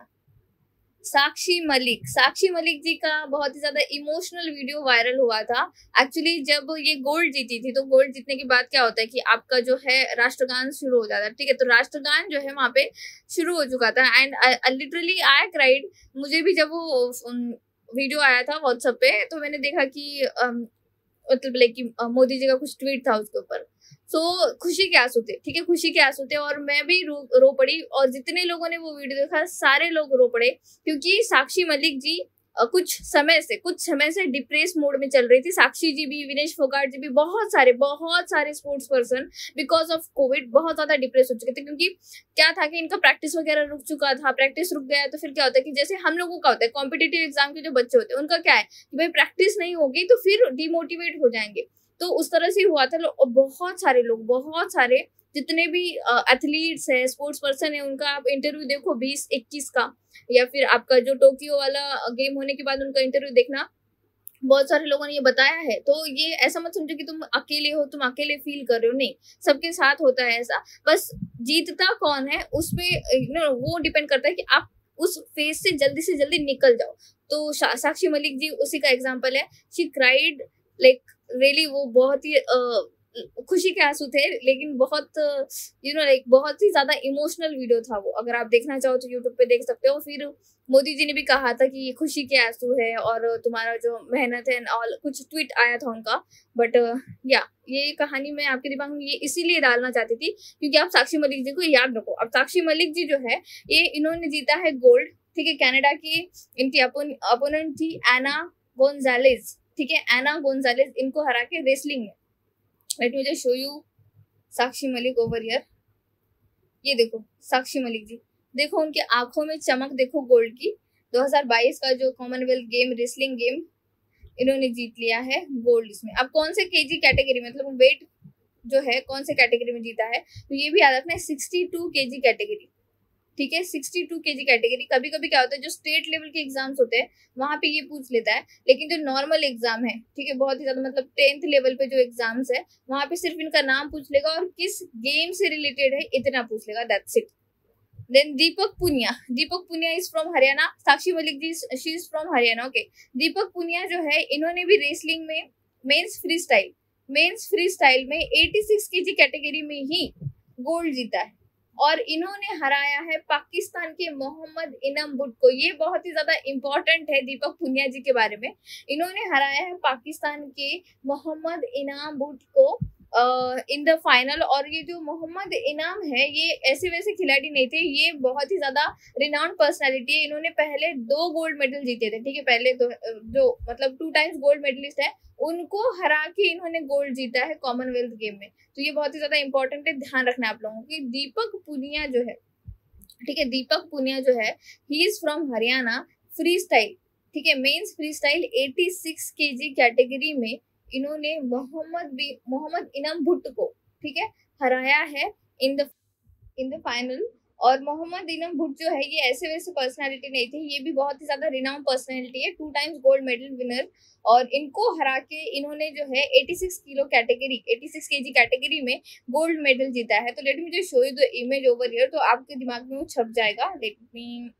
Sakshi Malik, Sakshi Malik ji का बहुत ही ज्यादा इमोशनल वीडियो वायरल हुआ था। एक्चुअली जब ये गोल्ड जीती थी, तो गोल्ड जीतने के बाद क्या होता है कि आपका जो है राष्ट्रगान शुरू हो जाता है, ठीक है। तो राष्ट्रगान जो है वहां पे शुरू हो चुका था, एंड लिटरली आई क्राइड। मुझे भी जब वो वीडियो आया था व्हाट्सएप पे, तो मैंने देखा कि मतलब लाइक कि मोदी जी का कुछ ट्वीट था उसके ऊपर। सो so, खुशी के आंसू थे, ठीक है, खुशी के आंसू थे, और मैं भी रो, रो पड़ी। और जितने लोगों ने वो वीडियो देखा, सारे लोग रो पड़े, क्योंकि साक्षी मलिक जी कुछ समय से कुछ समय से डिप्रेस मोड में चल रही थी। साक्षी जी भी, विनेश फोगाट जी भी, बहुत सारे बहुत सारे sports person because of COVID बहुत ज्यादा डिप्रेस हो चुके थे। क्योंकि क्या था कि इनका प्रैक्टिस वगैरह रुक चुका था। प्रैक्टिस रुक गया तो फिर क्या होता है कि जैसे हम लोगों का होता है कॉम्पिटिटिव एग्जाम के जो बच्चे होते हैं, उनका क्या है कि भाई प्रैक्टिस नहीं होगी तो फिर डिमोटिवेट हो जाएंगे। तो उस तरह से हुआ था। बहुत सारे लोग, बहुत सारे जितने भी एथलीट्स है, स्पोर्ट्स पर्सन है, उनका आप इंटरव्यू देखो बीस इक्कीस का, या फिर आपका जो टोक्यो वाला गेम होने के बाद उनका इंटरव्यू देखना। बहुत सारे लोगों ने ये बताया है। तो ये ऐसा मत समझो कि तुम अकेले हो, तुम अकेले फील कर रहे हो, नहीं, सबके साथ होता है ऐसा। बस जीतता कौन है उस पे वो डिपेंड करता है कि आप उस फेज से जल्दी से जल्दी निकल जाओ। तो साक्षी मलिक जी उसी का एग्जाम्पल है। शी क्राइड लाइक रियली, वो बहुत ही uh, खुशी के आंसू थे, लेकिन बहुत यू नो लाइक बहुत ही ज्यादा इमोशनल वीडियो था वो। अगर आप देखना चाहो तो यूट्यूब पे देख सकते हो। फिर मोदी जी ने भी कहा था कि ये खुशी के आंसू है और तुम्हारा जो मेहनत है और कुछ ट्वीट आया था उनका। बट या ये कहानी मैं आपके दिमाग में ये इसीलिए डालना चाहती थी क्योंकि आप साक्षी मलिक जी को याद रखो। अब साक्षी मलिक जी जो है, ये इन्होंने जीता है गोल्ड, ठीक है। कनाडा की इनकी अपोनेंट थी एना गोंजालेज, ठीक है, एना गोंजालेज, इनको हरा के रेसलिंग में। Let me just show you Sakshi Malik over here. ये देखो साक्षी मलिक जी, देखो उनके आंखों में चमक देखो गोल्ड की। दो हज़ार बाईस का जो कॉमनवेल्थ गेम, रेसलिंग गेम, इन्होंने जीत लिया है गोल्ड इसमें। अब कौन से केजी कैटेगरी, मतलब वेट जो है कौन से कैटेगरी में जीता है, तो ये भी याद रखना है, सिक्सटी टू केजी कैटेगरी, ठीक है, सिक्सटी टू केजी कैटेगरी। कभी कभी क्या होता है, जो स्टेट लेवल के एग्जाम्स होते हैं वहां पे ये पूछ लेता है, लेकिन जो नॉर्मल एग्जाम है, ठीक है, बहुत ही ज्यादा मतलब टेंथ लेवल पे जो एग्जाम्स है, वहां पे सिर्फ इनका नाम पूछ लेगा और किस गेम से रिलेटेड है इतना पूछ लेगा, that's it. Then Deepak Punia, Deepak Punia is from Haryana. Sakshi Malik ji she is from Haryana. Okay, Deepak Punia जो है, इन्होंने भी रेसलिंग में men's freestyle men's freestyle में छियासी केजी कैटेगरी में ही गोल्ड जीता है, और इन्होंने हराया है पाकिस्तान के मोहम्मद इनाम बुट को। ये बहुत ही ज्यादा इंपॉर्टेंट है दीपक पुनिया जी के बारे में। इन्होंने हराया है पाकिस्तान के मोहम्मद इनाम बुट को इन द फाइनल। और ये जो मोहम्मद इनाम है ये ऐसे वैसे खिलाड़ी नहीं थे, ये बहुत ही ज्यादा रिनाउंड पर्सनालिटी है। इन्होंने पहले दो गोल्ड मेडल जीते थे, ठीक है, पहले तो जो मतलब टू टाइम्स गोल्ड मेडलिस्ट है उनको हरा के इन्होंने गोल्ड जीता है कॉमनवेल्थ गेम में। तो ये बहुत ही ज्यादा इंपॉर्टेंट है, ध्यान रखना आप लोगों की। दीपक पुनिया जो है, ठीक है, दीपक पुनिया जो है he is from Haryana, freestyle, ठीक है, मेंस फ्री स्टाइल छियासी केजी कैटेगरी में इन्होंने मोहम्मद भी मोहम्मद इनाम भुट्ट को, ठीक है, हराया है in the in the final. और मोहम्मद इनाम भुट्ट जो है ये ऐसे वैसे पर्सनालिटी नहीं थे, ये भी बहुत ही ज्यादा रिनाउंड पर्सनालिटी है, two times gold medal winner. और इनको हरा के इन्होंने जो है छियासी किलो कैटेगरी छियासी केजी कैटेगरी में गोल्ड मेडल जीता है। तो let me just show you the image over here, तो आपके दिमाग में वो छप जाएगा। लेट मी,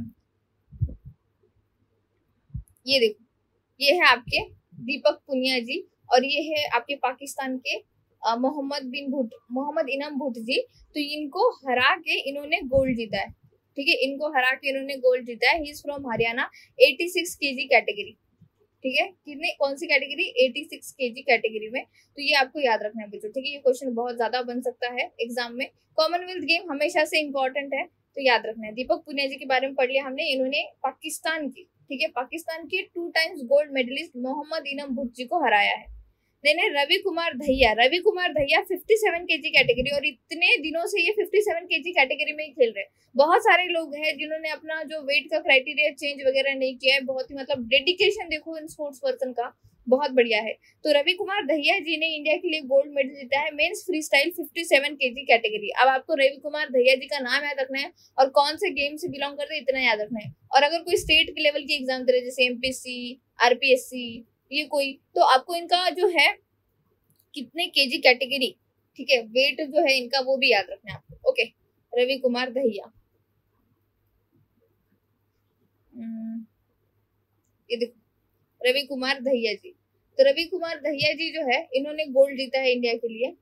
ये देखो, ये है आपके दीपक पुनिया जी और ये है आपके पाकिस्तान के मोहम्मद बिन भुट्ट, मोहम्मद इनाम भुट्ट जी। तो इनको हरा के इन्होंने गोल्ड जीता है, ठीक है, इनको हरा के इन्होंने गोल्ड जीता है। ही इज फ्रॉम हरियाणा, छियासी केजी कैटेगरी, ठीक है, कितने कौन सी कैटेगरी, छियासी केजी कैटेगरी में। तो ये आपको याद रखना है बच्चों, ठीक है, ये क्वेश्चन बहुत ज्यादा बन सकता है एग्जाम में। कॉमनवेल्थ गेम हमेशा से इंपॉर्टेंट है, तो याद रखना है। दीपक पुनिया जी के बारे में पढ़ लिया हमने, इन्होंने पाकिस्तान की, ठीक है, पाकिस्तान के two times gold medalist Mohammad Inam Butt जी को हराया है। देन है रवि कुमार दहिया, रवि कुमार दहिया सत्तावन केजी कैटेगरी, और इतने दिनों से ये सत्तावन केजी कैटेगरी में ही खेल रहे हैं। बहुत सारे लोग हैं जिन्होंने अपना जो वेट का क्राइटेरिया चेंज वगैरह नहीं किया है, बहुत ही मतलब डेडिकेशन देखो इन स्पोर्ट्स पर्सन का, बहुत बढ़िया है। तो रवि कुमार दहिया जी ने इंडिया के लिए गोल्ड मेडल जीता है मेंस फ्री स्टाइल सत्तावन केजी कैटेगरी। अब आपको रवि कुमार दहिया जी का नाम याद रखना है और कौन से गेम से बिलोंग करते हैं इतना याद रखना है। और अगर कोई स्टेट के लेवल की एग्जाम दे रहे जैसे एमपीएससी, आरपीएससी, ये कोई, तो आपको इनका जो है कितने केजी कैटेगरी, ठीक है, वेट जो है इनका वो भी याद रखना है आपको। ओके, रवि कुमार दहिया, ये देखो रवि कुमार दहिया जी। तो रवि कुमार दहिया जी जो है इन्होंने गोल्ड जीता है इंडिया के लिए।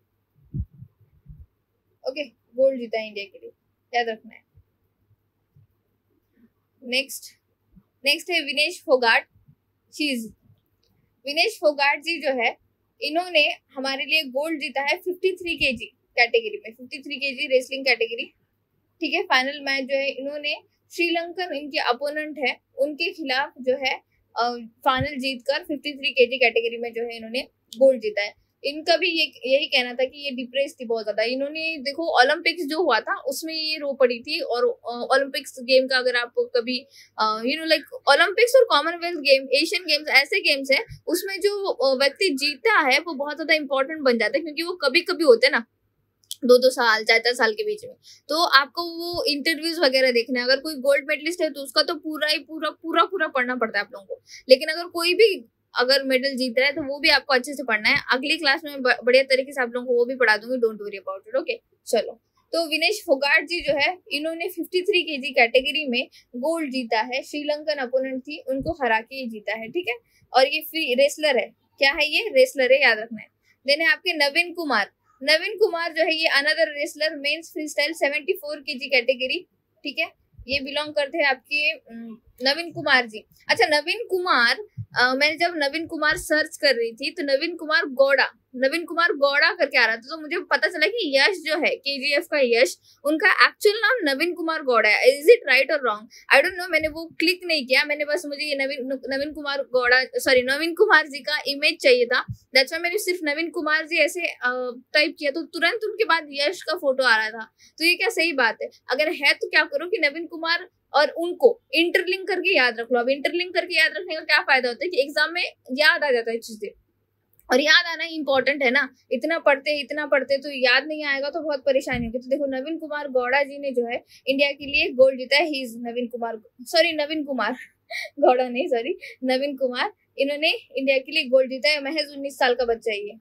ओके, गोल्ड जीता है इंडिया के लिए, याद रखना है। नेक्स्ट नेक्स्ट है विनेश फोगाट चीज। विनेश फोगाट जी जो है इन्होंने हमारे लिए गोल्ड जीता है तिरेपन केजी कैटेगरी में, तिरेपन केजी रेसलिंग कैटेगरी, ठीक है। फाइनल मैच जो है इन्होंने श्रीलंकन इनके अपोनेंट है उनके खिलाफ जो है फाइनल जीतकर तिरेपन केजी कैटेगरी में जो है इन्होंने गोल्ड जीता है। इनका भी ये यही कहना था कि ये डिप्रेस थी बहुत ज्यादा। इन्होंने देखो ओलंपिक्स जो हुआ था उसमें ये रो पड़ी थी, और ओलंपिक्स गेम का अगर आप कभी यू नो लाइक ओलंपिक्स और कॉमनवेल्थ गेम, एशियन गेम्स ऐसे गेम्स है उसमें जो व्यक्ति जीता है वो बहुत ज्यादा इंपॉर्टेंट बन जाता है, क्योंकि वो कभी कभी होते हैं ना दो दो साल चार चार साल के बीच में। तो आपको वो इंटरव्यूज वगैरह देखना है। अगर कोई गोल्ड मेडलिस्ट है तो उसका तो पूरा ही पूरा पूरा पूरा पढ़ना पड़ता है आप लोगों को। लेकिन अगर कोई भी अगर मेडल जीत रहा है तो वो भी आपको अच्छे से पढ़ना है। अगली क्लास में बढ़िया तरीके से आप लोगों को वो भी पढ़ा दूंगी, don't worry about it. Okay, चलो। तो विनेश फोगाट जी जो है इन्होंने तिरेपन केजी कैटेगरी में गोल्ड जीता है। श्रीलंकन अपोनेंट थी, उनको हरा के ये जीता है, ठीक है। और ये फ्री रेसलर है, क्या है ये, रेसलर है, याद रखना है। देन है आपके नवीन कुमार। नवीन कुमार जो है ये another wrestler, men's freestyle चौहत्तर केजी कैटेगरी, ठीक है। ये बिलोंग करते हैं आपके नवीन कुमार जी। अच्छा, नवीन कुमार Uh, मैंने जब नवीन कुमार सर्च कर रही थी तो नवीन कुमार गौड़ा, नवीन कुमार गौड़ा करके आ रहा था, तो मुझे पता चला कि यश जो है केजीएफ का यश, उनका एक्चुअल नाम नवीन कुमार गौड़ा है। इज इट राइट और रॉन्ग, आई डोंट नो। मैंने वो क्लिक नहीं किया, मैंने बस मुझे ये नवीन नवीन कुमार गौड़ा सॉरी नवीन कुमार जी का इमेज चाहिए था, दैट्स व्हाई मैंने सिर्फ नवीन कुमार जी ऐसे टाइप किया, तो तुरंत उनके बाद यश का फोटो आ रहा था। तो ये क्या सही बात है? अगर है तो क्या करो कि नवीन कुमार और उनको इंटरलिंक करके याद रख लो। अब इंटरलिंक करके याद रखने का क्या फायदा होता है कि एग्जाम में याद आ जाता है चीजें, और याद आना इंपॉर्टेंट है ना। इतना पढ़ते इतना पढ़ते तो याद नहीं आएगा तो बहुत परेशानी होगी। तो देखो नवीन कुमार गौड़ा जी ने जो है इंडिया के लिए गोल्ड जीता है। He is Naveen Kumar sorry Naveen Kumar Gowda नहीं सॉरी नवीन कुमार, इन्होंने इंडिया के लिए गोल्ड जीता है। महज उन्नीस साल का बच्चा है ये,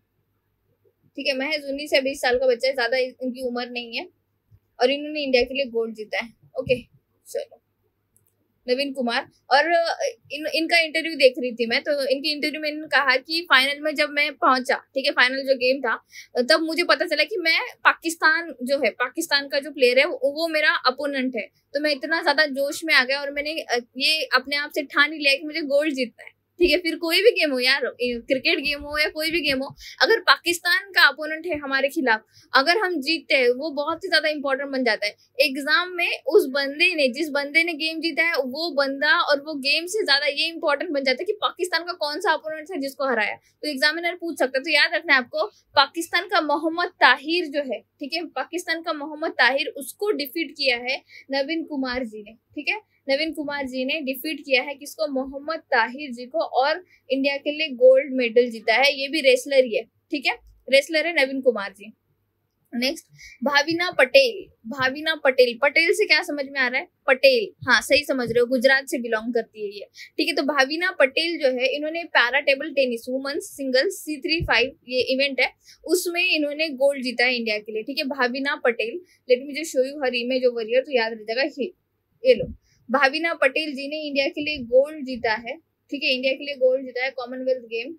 ठीक है, महज उन्नीस या बीस साल का बच्चा है, ज्यादा इनकी उम्र नहीं है, और इन्होंने इंडिया के लिए गोल्ड जीता है। ओके, चलो नवीन कुमार। और इन इनका इंटरव्यू देख रही थी मैं, तो इनकी इंटरव्यू में इन्होंने कहा कि फाइनल में जब मैं पहुंचा, ठीक है, फाइनल जो गेम था, तब मुझे पता चला कि मैं पाकिस्तान जो है पाकिस्तान का जो प्लेयर है वो मेरा अपोनेंट है। तो मैं इतना ज्यादा जोश में आ गया और मैंने ये अपने आप से ठान ही लिया कि मुझे गोल्ड जीतना है, ठीक है, फिर कोई भी गेम हो यार, क्रिकेट गेम हो या कोई भी गेम हो, अगर पाकिस्तान का अपोनेंट है हमारे खिलाफ, अगर हम जीतते हैं वो बहुत ही ज्यादा इंपॉर्टेंट बन जाता है एग्जाम में। उस बंदे ने जिस बंदे ने गेम जीता है वो बंदा और वो गेम से ज्यादा ये इंपॉर्टेंट बन जाता है कि पाकिस्तान का कौन सा अपोनेंट है जिसको हराया, तो एग्जामिनर पूछ सकता है। तो याद रखना है आपको, पाकिस्तान का मोहम्मद ताहिर जो है, ठीक है, पाकिस्तान का मोहम्मद ताहिर, उसको डिफीट किया है नवीन कुमार जी ने। ठीक है, नवीन कुमार जी ने डिफीट किया है किसको, मोहम्मद ताहिर जी को, और इंडिया के लिए गोल्ड मेडल जीता है। ये भी रेसलर ही है, ठीक है, रेसलर है नवीन कुमार जी। नेक्स्ट, भाविना पटेल। भाविना पटेल, पटेल से क्या समझ में आ रहा है, पटेल, हाँ सही समझ रहे हो, गुजरात से बिलोंग करती है ये। ठीक है, तो भाविना पटेल जो है, इन्होंने para table tennis women's singles C three five ये इवेंट है, उसमें इन्होंने गोल्ड जीता है इंडिया के लिए। ठीक है, Bhavina Patel, let me just show you her image over here, तो याद रह जाएगा। ये लो, भाविना पटेल जी ने इंडिया के लिए गोल्ड जीता है। ठीक है, इंडिया के लिए गोल्ड जीता है कॉमनवेल्थ गेम,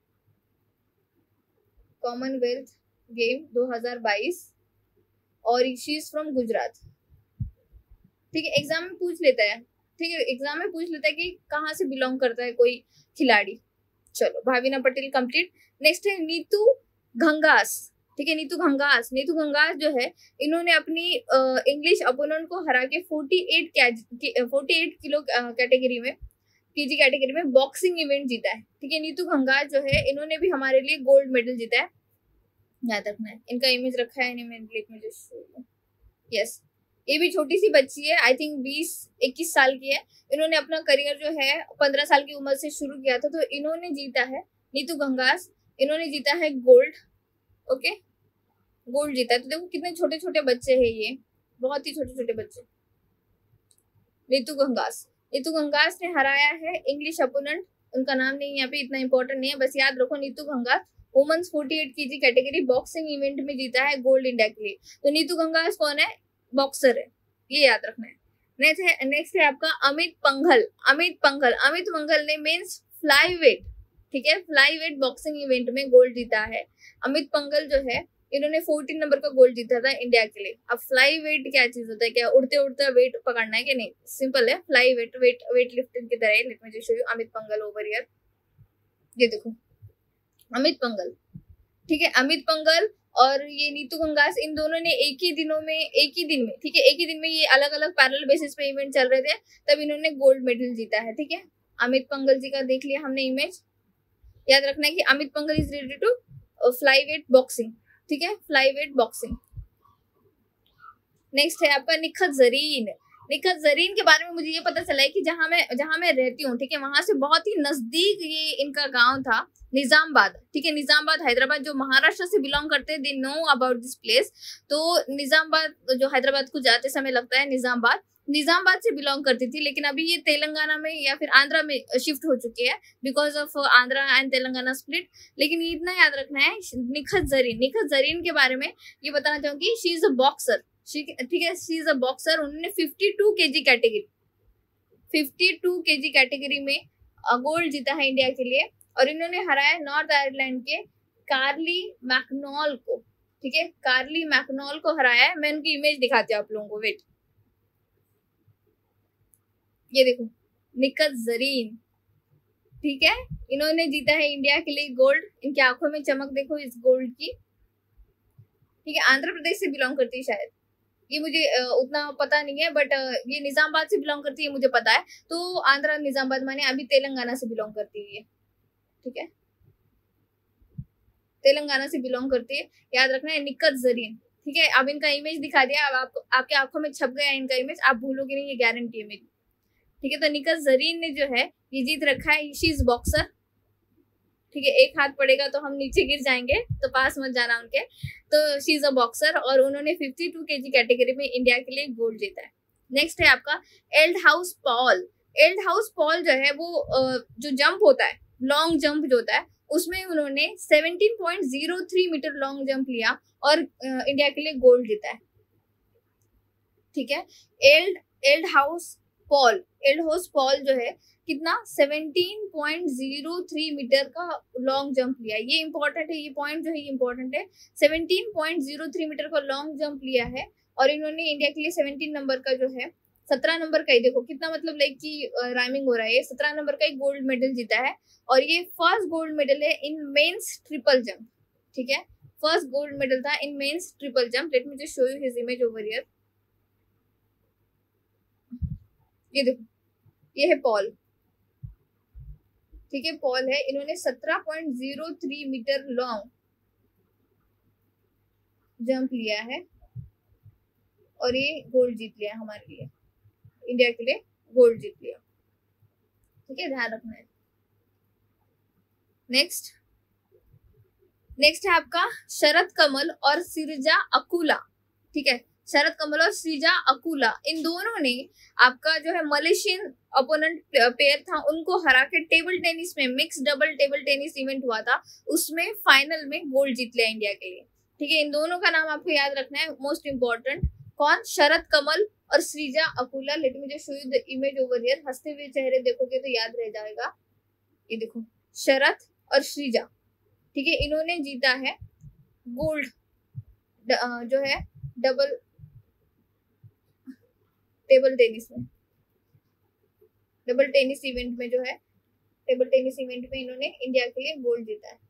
कॉमनवेल्थ गेम दो हज़ार बाईस, और शी इज फ्रॉम गुजरात। ठीक है, एग्जाम में पूछ लेता है, ठीक है, एग्जाम में पूछ लेता है कि कहाँ से बिलोंग करता है कोई खिलाड़ी। चलो, भाविना पटेल कंप्लीट। नेक्स्ट है नीतू घंगास। ठीक है, नीतू घंगास, नीतू घंगास जो है, इन्होंने अपनी इंग्लिश अपोनेंट को हरा के अड़तालीस किलो कैटेगरी में, केजी कैटेगरी में बॉक्सिंग इवेंट जीता है। ठीक है, नीतू घंगास जो है, इन्होंने भी हमारे लिए गोल्ड मेडल जीता है, याद रखना है। इनका इमेज रखा है मैंने, यस, ये भी छोटी सी बच्ची है, आई थिंक बीस इक्कीस साल की है। इन्होंने अपना करियर जो है पंद्रह साल की उम्र से शुरू किया था, तो इन्होंने जीता है, नीतू घंगास, इन्होंने जीता है गोल्ड। ओके, गोल्ड जीता है। तो देखो कितने छोटे छोटे बच्चे हैं ये, बहुत ही छोटे छोटे बच्चे। नीतू घंगास, नीतू घंगास ने हराया है इंग्लिश अपोनेंट, उनका नाम नहीं यहाँ पे इतना इंपॉर्टेंट नहीं है, बस याद रखो नीतू घंगास वुमेन्स अड़तालीस केजी कैटेगरी बॉक्सिंग इवेंट में जीता है गोल्ड इंडिया के लिए। तो नीतू घंगास कौन है, बॉक्सर है, ये याद रखना है। नेक्स्ट है नेक्स्ट है आपका अमित पंघल। अमित पंघल, अमित पंघल ने मेंस फ्लाईवेट, ठीक है, फ्लाईवेट बॉक्सिंग इवेंट में गोल्ड जीता है। अमित पंघल जो है, इन्होंने चौदह नंबर का गोल्ड जीता था इंडिया के लिए। अब फ्लाई वेट क्या चीज होता है, क्या उड़ते उड़ते वेट पकड़ना है कि नहीं, सिंपल है, flyweight weight weightlifting की तरह है। Let me just show you Amit Panghal over here, ये देखो अमित पंघल। ठीक है, अमित पंघल और ये नीतू घंगास, इन दोनों ने एक ही दिनों में एक ही दिन में ठीक है, एक ही दिन में ये अलग अलग पैरेलल बेसिस पे इवेंट चल रहे थे, तब इन्होंने गोल्ड मेडल जीता है। ठीक है, अमित पंघल जी का देख लिया हमने इमेज। याद रखना है कि Amit Panghal is related to flyweight boxing. ठीक है, फ्लाईवेट बॉक्सिंग। नेक्स्ट है आपका निखत जरीन। निखत जरीन के बारे में मुझे ये पता चला है कि जहां मैं जहां मैं रहती हूँ, ठीक है, वहां से बहुत ही नजदीक ये इनका गांव था, निजामाबाद। ठीक है, निजामाबाद हैदराबाद, जो महाराष्ट्र से बिलोंग करते हैं they know about this place. तो निजामाबाद जो हैदराबाद को जाते समय लगता है, निजामाबाद निजामाबाद से बिलोंग करती थी, लेकिन अभी ये तेलंगाना में या फिर आंध्रा में शिफ्ट हो चुकी है because of Andhra and Telangana split. लेकिन इतना याद रखना है, निखत जरीन निखत जरीन के बारे में ये बताना चाहूंगी, शी इज अ बॉक्सर। ठीक है, शी इज अ बॉक्सर। उन्होंने बावन केजी कैटेगरी बावन केजी कैटेगरी में गोल्ड जीता है इंडिया के लिए, और इन्होंने हराया नॉर्थ आयरलैंड के कार्ली मैकनॉल को। ठीक है, कार्ली मैकनॉल को हराया है। मैं उनकी इमेज दिखाती हूँ आप लोगों को, वेट, ये देखो निखत जरीन। ठीक है, इन्होंने जीता है इंडिया के लिए गोल्ड। इनकी आंखों में चमक देखो इस गोल्ड की। ठीक है, आंध्र प्रदेश से बिलोंग करती है शायद, ये मुझे उतना पता नहीं है, बट ये निजामाबाद से बिलोंग करती है मुझे पता है। तो आंध्रा निजामाबाद माने अभी तेलंगाना से बिलोंग करती है ये। ठीक है, तेलंगाना से बिलोंग करती है, याद रखना है, निखत जरीन। ठीक है, अब इनका इमेज दिखा दिया, अब आपको आपके आंखों में छप गया इनका इमेज, आप भूलोगे नहीं, ये गारंटी है मेरी। ठीक है, तो निखत जरीन ने जो है ये जीत रखा है, शी इज बॉक्सर। ठीक है, एक हाथ पड़ेगा तो हम नीचे गिर जाएंगे, तो पास मत जाना उनके। तो शी इज अ बॉक्सर, और उन्होंने बावन केजी कैटेगरी में इंडिया के लिए गोल्ड जीता है। नेक्स्ट है आपका एल्ड हाउस पॉल। एल्ड हाउस पॉल जो है वो जो जंप होता है, लॉन्ग जंप जो होता है, उसमें उन्होंने सत्रह point zero three metre long jump लिया और इंडिया के लिए गोल्ड जीता है। ठीक है, एल्ड एल्ड हाउस पॉल एल्ड हाउस पॉल जो है कितना सत्रह पॉइंट ज़ीरो थ्री मीटर का लॉन्ग जंप लिया। ये इंपॉर्टेंट है, ये पॉइंट जो है ये इंपॉर्टेंट है। सत्रह पॉइंट ज़ीरो थ्री मीटर का लॉन्ग जंप लिया है, और इन्होंने इंडिया के लिए सत्रह नंबर का जो है सत्रह नंबर का ही, देखो कितना मतलब लाइक कि राइमिंग हो रहा है, ये सत्रह नंबर का एक गोल्ड मेडल जीता है और ये फर्स्ट गोल्ड मेडल है इन मेंस ट्रिपल जंप, ठीक है, फर्स्ट गोल्ड मेडल था in men's triple jump. Let me just show you his image over here. ये देखो, ये है पॉल, ठीक है, पॉल है, इन्होंने सत्रह point zero three metre long jump लिया है और ये गोल्ड जीत लिया हमारे लिए, इंडिया के लिए गोल्ड जीत लिया, ठीक है, ध्यान रखना है। नेक्स्ट नेक्स्ट है आपका शरद कमल और सिरजा अकुला, ठीक है, शरद कमल और श्रीजा अकुला, इन दोनों ने आपका जो है मलेशियन अपोनेंट पेयर था उनको हरा के टेबल टेनिस में, mix double table tennis event हुआ था, उसमें फाइनल में गोल्ड जीत लिया इंडिया के लिए, ठीक है। इन दोनों का नाम आपको याद रखना है, मोस्ट इंपॉर्टेंट, कौन, शरद कमल और Sreeja Akula. Let me just show you the image over here, हंसते हुए चेहरे देखोगे तो याद रह जाएगा। ये देखो शरद और श्रीजा, ठीक है, इन्होंने जीता है गोल्ड जो है डबल टेबल टेनिस में, टेबल टेनिस इवेंट में जो है, टेबल टेनिस इवेंट में इन्होंने इंडिया के लिए गोल्ड जीता है,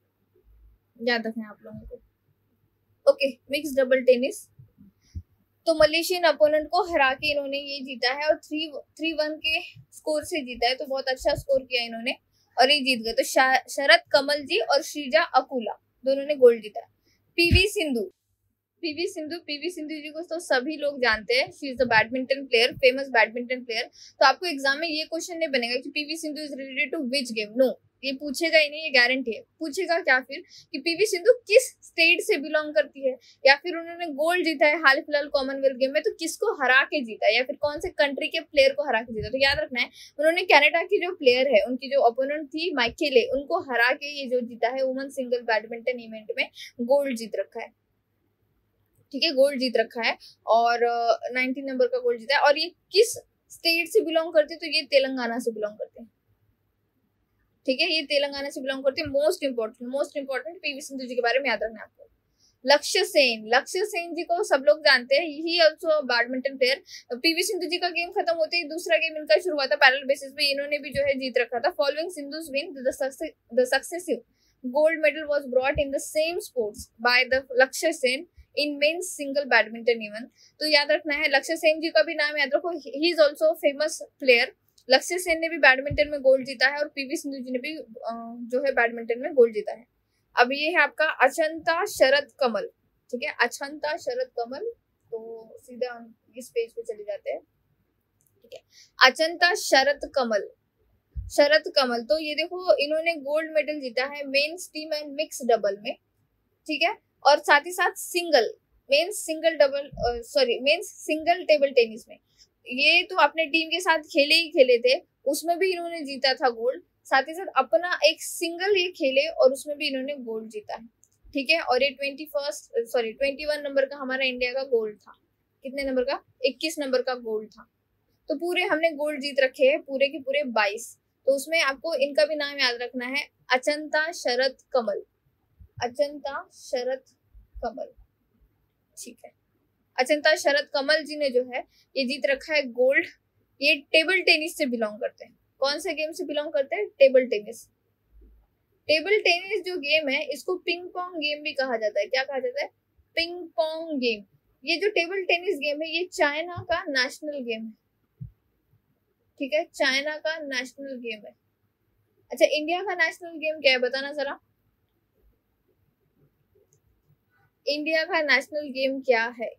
याद रखना आप लोगों को। ओके, मिक्स डबल टेनिस, तो मलेशियन अपोनेंट को हरा के इन्होंने ये जीता है और थ्री थ्री वन के स्कोर से जीता है, तो बहुत अच्छा स्कोर किया इन्होंने और ये जीत गए। तो शरद कमल जी और श्रीजा अकुला दोनों ने गोल्ड जीता है। पीवी सिंधु, पीवी सिंधु पीवी सिंधु जी को तो सभी लोग जानते हैं, she is the badminton player, famous badminton player. तो आपको एग्जाम में ये क्वेश्चन नहीं बनेगा कि PV Sindhu is related to which game, no, ये पूछेगा ही नहीं, ये गारंटी है। पूछेगा क्या फिर कि पीवी सिंधु किस स्टेट से बिलोंग करती है, या फिर उन्होंने गोल्ड जीता है हाल फिलहाल कॉमनवेल्थ गेम में तो किसको हरा के जीता है, या फिर कौन से कंट्री के प्लेयर को हरा के जीता। तो याद रखना है, उन्होंने कनाडा की जो प्लेयर है, उनकी जो ओपोनेंट थी माइकेले, उनको हरा के ये जो जीता है वुमेन सिंगल बैडमिंटन इवेंट में गोल्ड जीत रखा है, ठीक है, गोल्ड जीत रखा है और नाइनटीन uh, नंबर का गोल्ड जीता है। और ये किस स्टेट से बिलोंग करते हैं, तो ये तेलंगाना से बिलोंग करते हैं, ठीक है, ये तेलंगाना से बिलोंग करते हैं। Most important most important PV Sindhu ji के बारे में याद रखना है आपको। लक्ष्य सेन, लक्ष्य सेन जी को सब लोग जानते हैं, he also badminton player. PV Sindhu ji का गेम खत्म होते ही दूसरा गेम इनका शुरू हुआ था पैरेलल बेसिस पे, इन्होंने भी जो है जीत रखा था। Following Sindhu's win the successive gold medal was brought in the same sports by the Lakshya Sen in men's single badminton event. तो याद रखना है, लक्ष्य सेन जी का भी नाम याद रखो, he is also famous player. Lakshya Sen ने भी बैडमिंटन में गोल्ड जीता है और पीवी सिंधु जी ने भी जो है बैडमिंटन में गोल्ड जीता है। अब ये है आपका अचंता शरद कमल, ठीक है, अचंता शरद कमल। तो सीधा इस पेज पे चले जाते हैं, ठीक है, अचंता शरद कमल, शरद कमल। तो ये देखो, इन्होंने गोल्ड मेडल जीता है men's team and mix double में, ठीक है, और साथ ही साथ single men's single double sorry men's single table tennis में, ये तो अपने टीम के साथ खेले ही खेले थे, उसमें भी इन्होंने जीता था गोल्ड। साथ ही साथ अपना एक सिंगल ये खेले और उसमें भी इन्होंने गोल्ड जीता है, ठीक है। और ये twenty first sorry twenty one number का हमारा इंडिया का गोल्ड था, कितने नंबर का, इक्कीस नंबर का गोल्ड था। तो पूरे हमने गोल्ड जीत रखे हैं, पूरे के पूरे बाईस। तो उसमें आपको इनका भी नाम याद रखना है, अचंता शरद कमल, अचंता शरद कमल, ठीक है। अचंता शरद कमल जी ने जो है ये जीत रखा है गोल्ड। ये टेबल टेनिस से बिलोंग करते हैं, कौन से गेम से बिलोंग करते हैं, टेबल टेनिस। टेबल टेनिस जो गेम है इसको पिंग पोंग गेम भी कहा जाता है, क्या कहा जाता है, पिंग पोंग गेम। ये जो टेबल टेनिस गेम है ये चाइना का नेशनल गेम है, ठीक है, चाइना का नेशनल गेम है। अच्छा, इंडिया का नेशनल गेम क्या है बताना जरा, इंडिया का नेशनल गेम क्या है।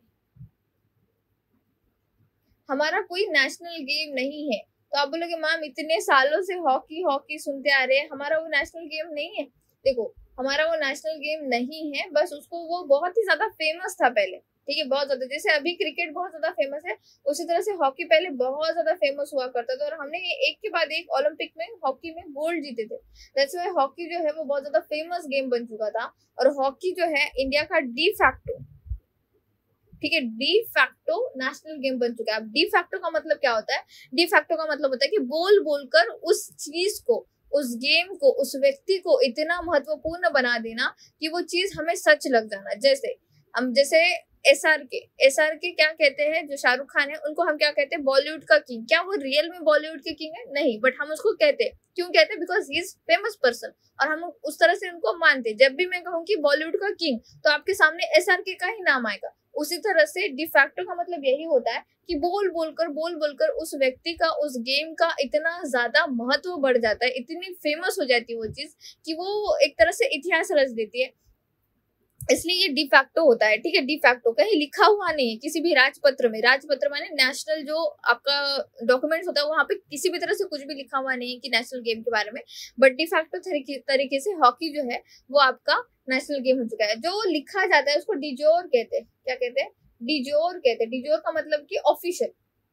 हमारा कोई नेशनल गेम नहीं है। तो आप बोलोगे मैम इतने सालों से हॉकी हॉकी सुनते आ रहे हैं, हमारा वो नेशनल गेम नहीं है। देखो, हमारा वो नेशनल गेम नहीं है, बस उसको वो बहुत ही ज्यादा फेमस था पहले, ठीक है, बहुत ज्यादा, जैसे अभी क्रिकेट बहुत ज्यादा फेमस है उसी तरह से हॉकी पहले बहुत ज्यादा फेमस हुआ करता था। और हमने एक के बाद एक ओलंपिक में हॉकी में गोल्ड जीते थे। दैट्स व्हाई हॉकी जो है वो बहुत ज्यादा फेमस गेम बन चुका था। और हॉकी जो है इंडिया का डी फैक्टो, ठीक है, डी फैक्टो नेशनल गेम बन चुका है। अब डी फैक्टो का मतलब क्या होता है, डी फैक्टो का मतलब होता है कि बोल बोलकर उस चीज को, उस गेम को, उस व्यक्ति को इतना महत्वपूर्ण बना देना कि वो चीज हमें सच लग जाना। जैसे हम जैसे S R K S R K क्या कहते हैं, जो शाहरुख खान है उनको हम क्या कहते हैं, बॉलीवुड का किंग। क्या वो रियल में बॉलीवुड के किंग है? नहीं, बट हम उसको कहते हैं। क्यों कहते हैं? Because he is famous person, और हम उस तरह से उनको मानते हैं। जब भी मैं कहूँ कि बॉलीवुड का किंग, तो आपके सामने एस आर के का ही नाम आएगा। उसी तरह से डिफैक्टो का मतलब यही होता है कि बोल बोलकर बोल बोलकर उस व्यक्ति का, उस गेम का इतना ज्यादा महत्व बढ़ जाता है, इतनी फेमस हो जाती है वो चीज कि वो एक तरह से इतिहास रच देती है। इसलिए ये डिफैक्टो होता है, ठीक है। डिफैक्टो कहीं लिखा हुआ नहीं है किसी भी राजपत्र में। राजपत्र माने नेशनल जो आपका डॉक्यूमेंट्स होता है, वहां पे किसी भी तरह से कुछ भी लिखा हुआ नहीं है कि नेशनल गेम के बारे में। बट डिफैक्टो तरीके तरीके से हॉकी जो है वो आपका नेशनल गेम हो चुका है। जो लिखा जाता है उसको डिजोर कहते हैं। क्या कहते हैं? डिजोर कहते हैं। डिजोर का मतलब कि ऑफिशियल,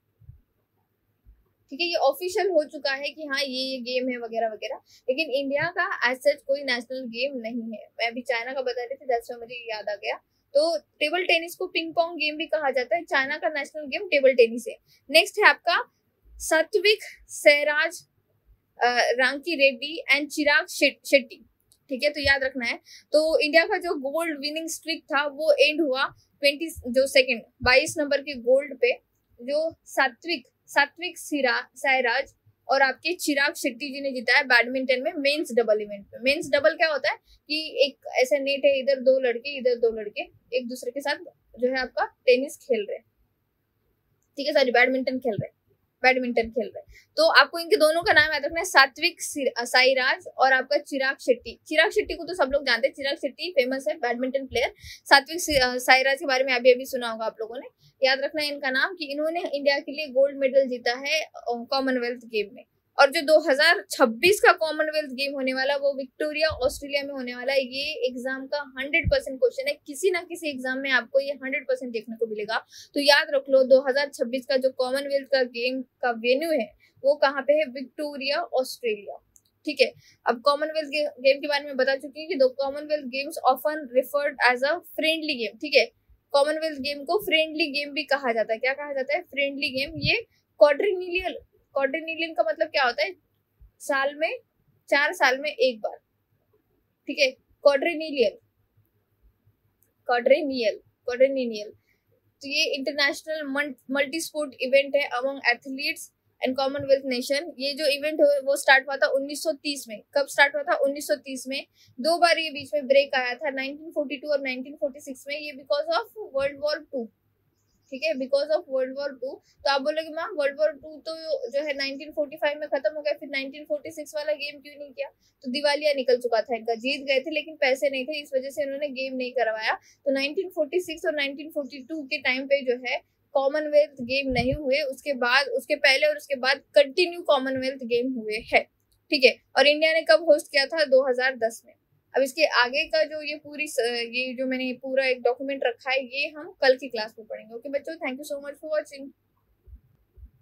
ठीक है। ये ऑफिशियल हो चुका है कि हाँ ये ये गेम है वगैरह वगैरह। लेकिन इंडिया का एज सच कोई नेशनल गेम नहीं है। मैं अभी चाइना का बता रही थी, दैट्स व्हाई मुझे याद आ गया। तो टेबल टेनिस को पिंग पोंग गेम भी कहा जाता है। चाइना का नेशनल गेम टेबल टेनिस है। नेक्स्ट है आपका सात्विक साईराज रांकी रेड्डी एंड चिराग शेट्टी, ठीक है। तो याद रखना है। तो इंडिया का जो गोल्ड विनिंग स्ट्रिक था वो एंड हुआ ट्वेंटी जो सेकेंड बाईस नंबर के गोल्ड पे, जो सात्विक सात्विक साईराज और आपके चिराग शेट्टी जी ने जीता है बैडमिंटन में मेंस डबल इवेंट में। मेंस डबल क्या होता है कि एक ऐसा नेट है, इधर दो लड़के इधर दो लड़के एक दूसरे के साथ जो है आपका टेनिस खेल रहे हैं, ठीक है, सॉरी बैडमिंटन खेल रहे हैं बैडमिंटन खेल रहे हैं। तो आपको इनके दोनों का नाम याद रखना है, सात्विक साईराज और आपका चिराग शेट्टी। चिराग शेट्टी को तो सब लोग जानते हैं, चिराग शेट्टी फेमस है बैडमिंटन प्लेयर। सात्विक साईराज के बारे में अभी अभी सुना होगा आप लोगों ने। याद रखना है इनका नाम कि इन्होंने इंडिया के लिए गोल्ड मेडल जीता है कॉमनवेल्थ गेम में। और जो दो हज़ार छब्बीस का कॉमनवेल्थ गेम होने वाला वो विक्टोरिया ऑस्ट्रेलिया में होने वाला है। ये एग्जाम का हंड्रेड परसेंट क्वेश्चन है, किसी ना किसी एग्जाम में आपको ये हंड्रेड परसेंट देखने को मिलेगा। तो याद रख लो दो हज़ार छब्बीस का जो कॉमनवेल्थ का गेम का वेन्यू है वो कहाँ पे है? विक्टोरिया ऑस्ट्रेलिया, ठीक है। अब कॉमनवेल्थ गेम के बारे में बता चुकी हूँ कि the Commonwealth games often referred as a friendly game, ठीक है। कॉमनवेल्थ गेम को फ्रेंडली गेम भी कहा जाता है। क्या कहा जाता है? Friendly game. ये क्वाड्रिनिलियल क्वाड्रिनिलियन का मतलब क्या होता है? साल में चार साल में एक बार, ठीक है। क्वाड्रिनिलियल क्वाड्रिनियल क्वाड्रिनिलियल तो ये इंटरनेशनल मल्टी स्पोर्ट इवेंट है among athletes and Commonwealth nation. ये जो इवेंट है वो स्टार्ट हुआ था उन्नीस सौ तीस में। कब स्टार्ट हुआ था? उन्नीस सौ तीस में। दो बार ये बीच में ब्रेक आया था, नाइनटीन फोर्टी टू और नाइनटीन फोर्टी सिक्स में। ये because of World War two, ठीक है, because of World War two. तो आप बोलोगे मैम वर्ल्ड वॉर टू तो जो है नाइनटीन फोर्टी फाइव में खत्म हो गया, फिर नाइनटीन फोर्टी सिक्स वाला गेम क्यों नहीं किया? तो दिवालिया निकल चुका था इनका, जीत गए थे लेकिन पैसे नहीं थे, इस वजह से इन्होंने गेम नहीं करवाया। तो नाइनटीन फोर्टी सिक्स और नाइनटीन फोर्टी टू के टाइम पे जो है कॉमनवेल्थ गेम नहीं हुए। उसके बाद, उसके पहले और उसके बाद कंटिन्यू कॉमनवेल्थ गेम हुए हैं, ठीक है। और इंडिया ने कब होस्ट किया था? दो हज़ार दस में। अब इसके आगे का जो ये पूरी ये जो मैंने पूरा एक डॉक्यूमेंट रखा है ये हम कल की क्लास में पढ़ेंगे। ओके बच्चों, thank you so much for watching.